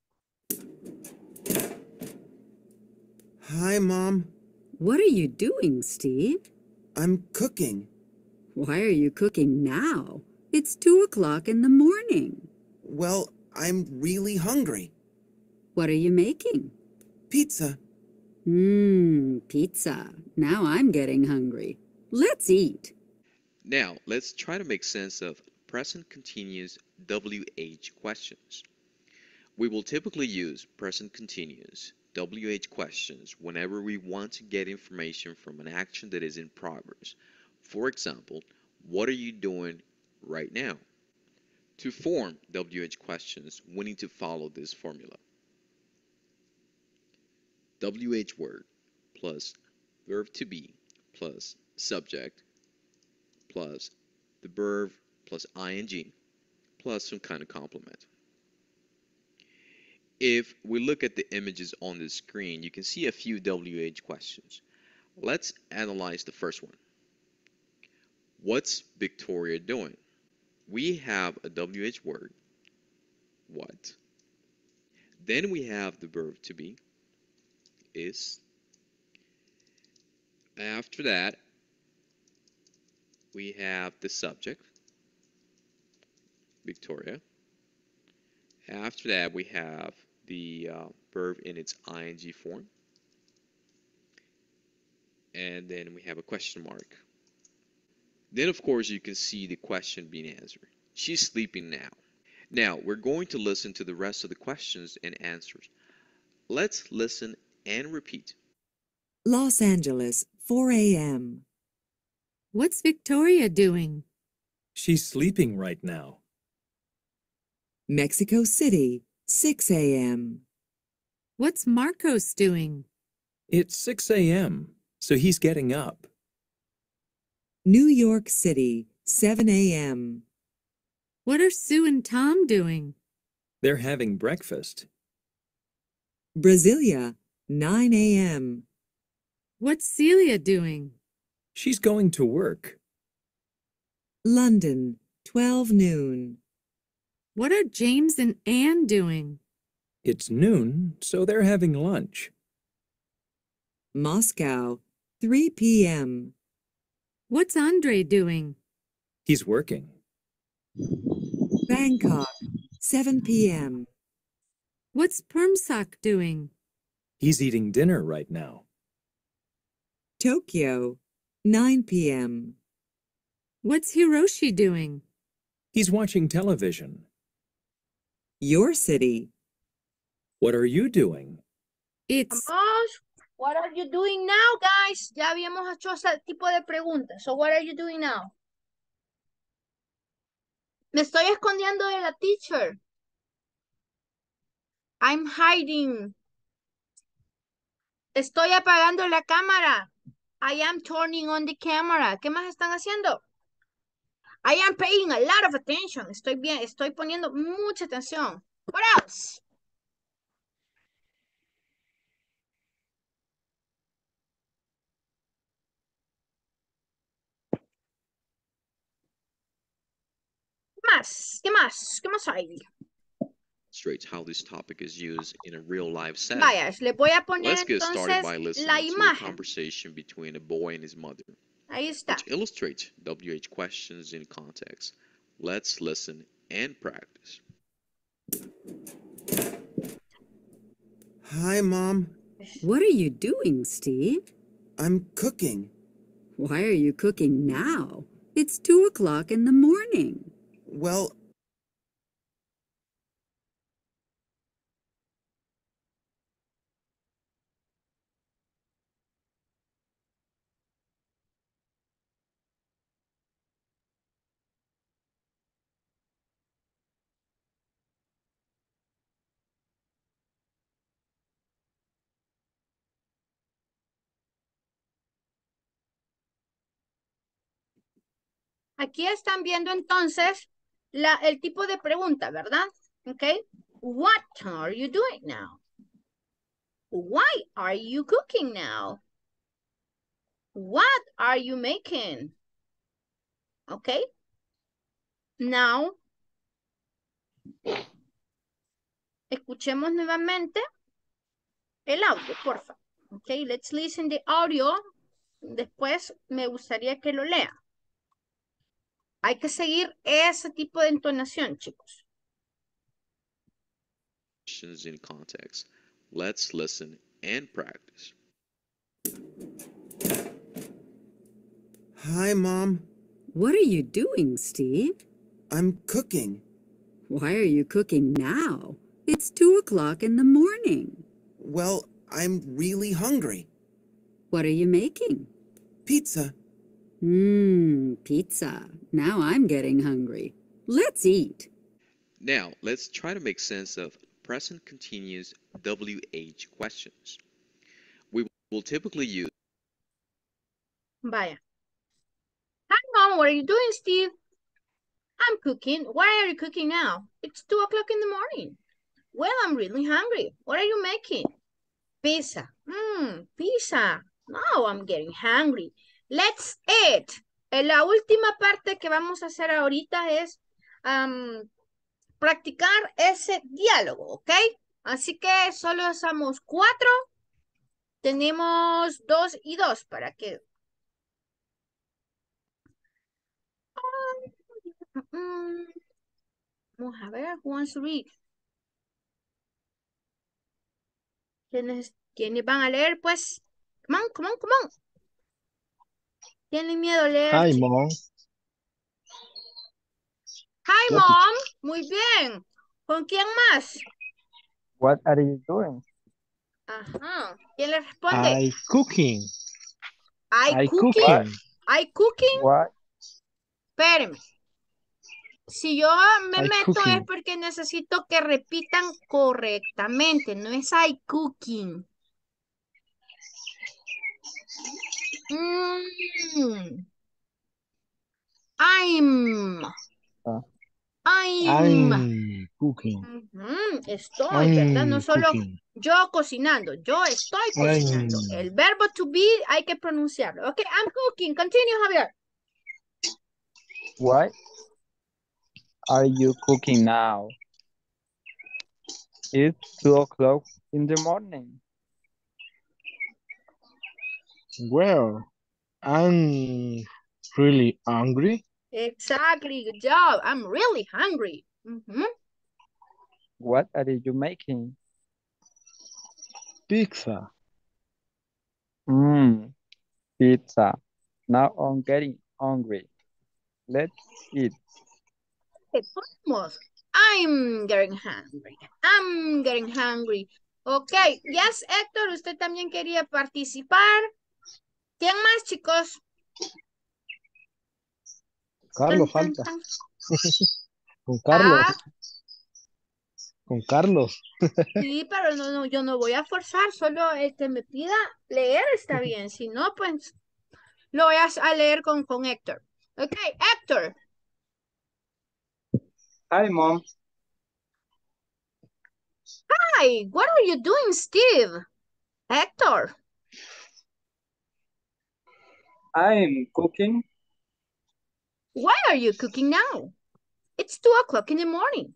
Hi, Mom. What are you doing, Steve? I'm cooking. Why are you cooking now? It's two o'clock in the morning. Well, I'm really hungry. What are you making? Pizza. Mmm, pizza. Now I'm getting hungry. Let's eat. Now, let's try to make sense of present continuous W H questions. We will typically use present continuous W H questions whenever we want to get information from an action that is in progress. For example, what are you doing right now? To form W H questions, we need to follow this formula. W H word plus verb to be plus subject plus the verb plus ing plus some kind of complement. If we look at the images on the screen, you can see a few W H questions. Let's analyze the first one. What's Victoria doing? We have a W H word, what. Then we have the verb to be, is. After that, we have the subject, Victoria. After that, we have the uh, verb in its ing form. And then we have a question mark. Then, of course, you can see the question being answered. She's sleeping now. Now, we're going to listen to the rest of the questions and answers. Let's listen and repeat. Los Angeles, four a m What's Victoria doing? She's sleeping right now. Mexico City, six A M What's Marcos doing? It's six A M, so he's getting up. New York City, seven A M What are Sue and Tom doing? They're having breakfast. Brasilia, nine A M What's Celia doing? She's going to work. London, twelve noon What are James and Anne doing? It's noon, so they're having lunch. Moscow, three P M What's Andre doing? He's working. Bangkok, seven P M What's Permsak doing? He's eating dinner right now. Tokyo, nine P M What's Hiroshi doing? He's watching television. Your city. What are you doing? It's Vamos. What are you doing now, guys? Ya habíamos hecho ese tipo de preguntas. So, what are you doing now? Me estoy escondiendo de la teacher. I'm hiding. Estoy apagando la cámara. I am turning on the camera. ¿Qué más están haciendo? I am paying a lot of attention. Estoy bien, estoy poniendo mucha atención. What else? ¿Qué más? ¿Qué más? ¿Qué más hay? Illustrates how this topic is used in a real life setting. Vaya, les voy a poner Let's get started entonces by listening la to a imagen. conversation between a boy and his mother, Ahí está. which illustrates W H questions in context. Let's listen and practice. Hi, Mom. What are you doing, Steve? I'm cooking. Why are you cooking now? It's two o'clock in the morning. Well, Aquí están viendo entonces la, el tipo de pregunta, ¿verdad? Ok. What are you doing now? Why are you cooking now? What are you making? Ok. Now, escuchemos nuevamente el audio, por favor. Ok, let's listen the audio. Después me gustaría que lo lea. Hay que seguir ese tipo de entonación, chicos. Questions in context. Let's listen and practice. hi, Mom. What are you doing, Steve? I'm cooking. Why are you cooking now? It's two o'clock in the morning. Well, I'm really hungry. What are you making? Pizza. Mmm, pizza. Now I'm getting hungry. Let's eat. Now, let's try to make sense of present continuous W H questions. We will typically use Vaya. Hi, Mom. What are you doing, Steve? I'm cooking. Why are you cooking now? It's two o'clock in the morning. Well, I'm really hungry. What are you making? Pizza. Mmm, pizza. Now I'm getting hungry. Let's eat. Eh, La última parte que vamos a hacer ahorita es um, practicar ese diálogo, ¿ok? Así que solo usamos cuatro. Tenemos dos y dos para que... Um, vamos a ver, who wants to read? ¿Quiénes, ¿Quiénes van a leer? Pues, come on, come on, come on. Tienen miedo a leer. Hi, chicos. Mom. Hi, Yes, Mom. Muy bien. ¿Con quién más? What are you doing? Ajá. ¿Quién le responde? I cooking. I I cooking. cooking. I cooking. What? Espérenme. Si yo me I meto es cooking. porque necesito que repitan correctamente, no es I cooking. Mm. I'm. Ah, I'm. I'm cooking. Ujú, estoy, ¿verdad? No I'm solo cooking. yo cocinando, yo estoy cocinando. I'm, El verbo to be hay que pronunciarlo. Ok, I'm cooking. Continue, Javier. why are you cooking now? It's two o'clock in the morning. well, I'm really hungry. Exactly, good job. I'm really hungry. Ujú. What are you making? Pizza. Mmm, pizza. Now I'm getting hungry. Let's eat. Okay, ponemos. I'm getting hungry. I'm getting hungry. Ok, yes, Héctor, usted también quería participar. ¿Quién más, chicos? Tan, Carlos tan, falta. tan. Con Carlos. Ah, Con Carlos. sí, pero no, no, yo no voy a forzar, solo el que me pida leer está bien. Si no, pues lo voy a, a leer con, con Héctor. Ok, Héctor. Hi, Mom. Hi, what are you doing, Steve? Héctor. I'm cooking. Why are you cooking now? It's two o'clock in the morning.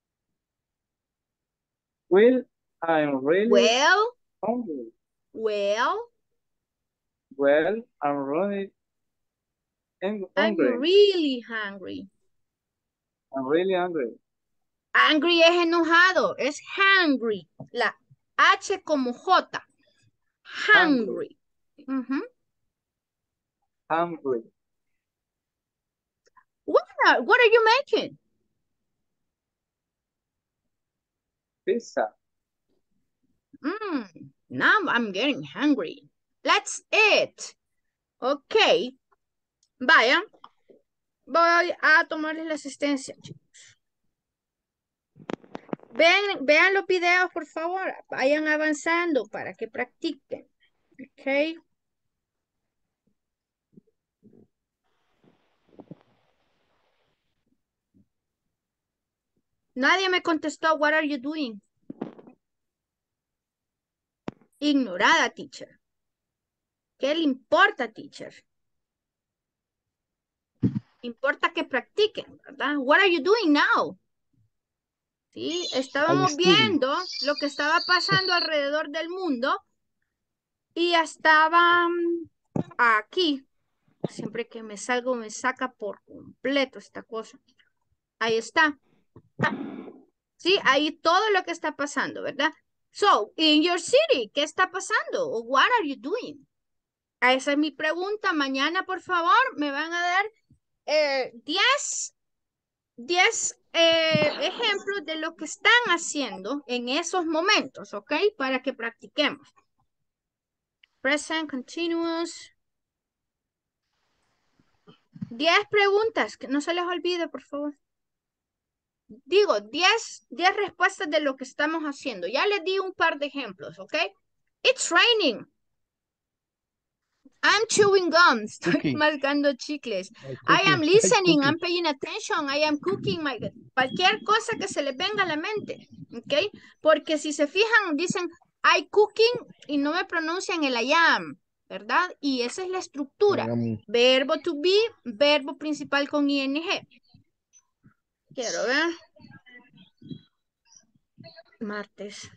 Well, I'm really Well, hungry. well, Well, I'm really ang- I'm hungry. really hungry. I'm really hungry. Angry es enojado, es hungry. La H como J. Hungry. Hungry. Ujú. Hungry. What are, what are you making? Pizza. Mm, now I'm getting hungry. Let's eat. Ok. Vaya. Voy a tomarles la asistencia, chicos. Vean, vean los videos, por favor. Vayan avanzando para que practiquen. Ok. Nadie me contestó, what are you doing? Ignorada, teacher. ¿Qué le importa, teacher? Importa que practiquen, ¿verdad? What are you doing now? Sí, I estábamos study. viendo lo que estaba pasando alrededor del mundo y estaba mm, aquí. Siempre que me salgo me saca por completo esta cosa. Ahí está. Sí, ahí todo lo que está pasando, ¿verdad? So, in your city, ¿qué está pasando? What are you doing? Esa es mi pregunta. Mañana, por favor, me van a dar eh, diez eh, ejemplos de lo que están haciendo en esos momentos, ¿ok? Para que practiquemos. Present, continuous. diez preguntas, que no se les olvide, por favor. Digo, diez respuestas de lo que estamos haciendo. Ya les di un par de ejemplos, ¿ok? It's raining. I'm chewing gum. Estoy Cooking. mascando chicles. I I am cooking. I listening. cooking. I'm paying attention. I am cooking. My... Cualquier cosa que se les venga a la mente. ¿Ok? Porque si se fijan, dicen I cooking y no me pronuncian el I am. ¿Verdad? Y esa es la estructura. I am, Verbo to be, verbo principal con ing. Quiero ver. Martes.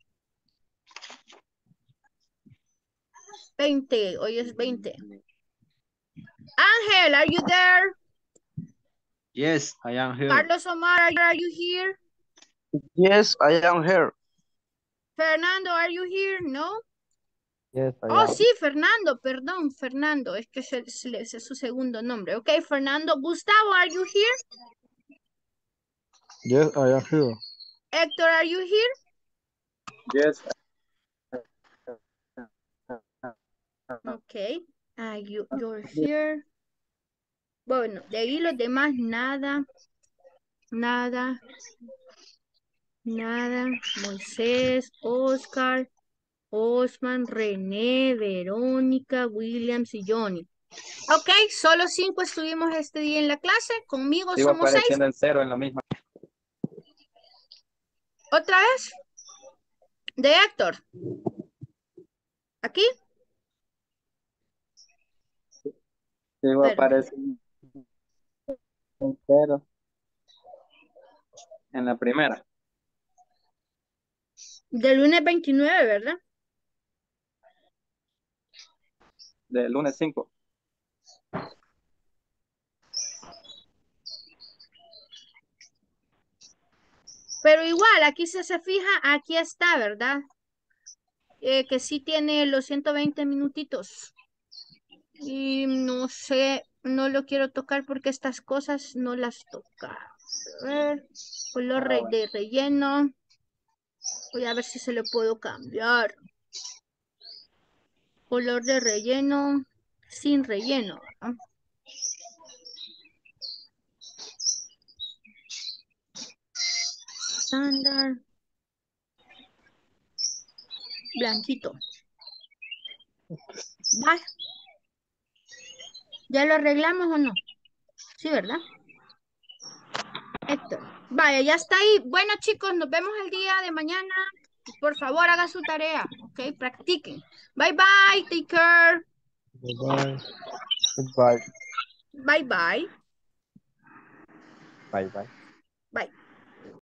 veinte. Hoy es veinte. Ángel, are you there? Yes, I am here. Carlos Omar, are you here? Yes, I am here. Fernando, are you here? No. Yes, I Oh, am. sí, Fernando, perdón, Fernando, es que ese es, ese es su segundo nombre. Ok, Fernando. Gustavo, are you here? yes, I am here. Héctor, are you here? Yes. Ok, are you, you're here. Bueno, de ahí los demás nada. nada, nada, Moisés, Oscar, Osman, René, Verónica, Williams y Johnny. Ok, solo cinco estuvimos este día en la clase, conmigo Sigo somos seis. apareciendo el cero en la misma. ¿Otra vez? De Héctor. ¿Aquí? Sigo Pero, apareciendo el cero en la primera. del lunes veintinueve, ¿verdad? Del lunes cinco. Pero igual, aquí si se fija, aquí está, ¿verdad? Eh, que sí tiene los ciento veinte minutitos. Y no sé, no lo quiero tocar porque estas cosas no las toca. A ver, color Ah, re- bueno. de relleno. Voy a ver si se lo puedo cambiar. Color de relleno, sin relleno, ¿verdad? Estándar. Blanquito. ¿Va? ¿Ya lo arreglamos o no? Sí, ¿verdad? Héctor. Vaya, ya está ahí. Bueno, chicos, nos vemos el día de mañana. Por favor, hagan su tarea, ¿ok? Practiquen. Bye, bye. Take care. Bye-bye. Goodbye. Bye, bye. Bye bye. Bye.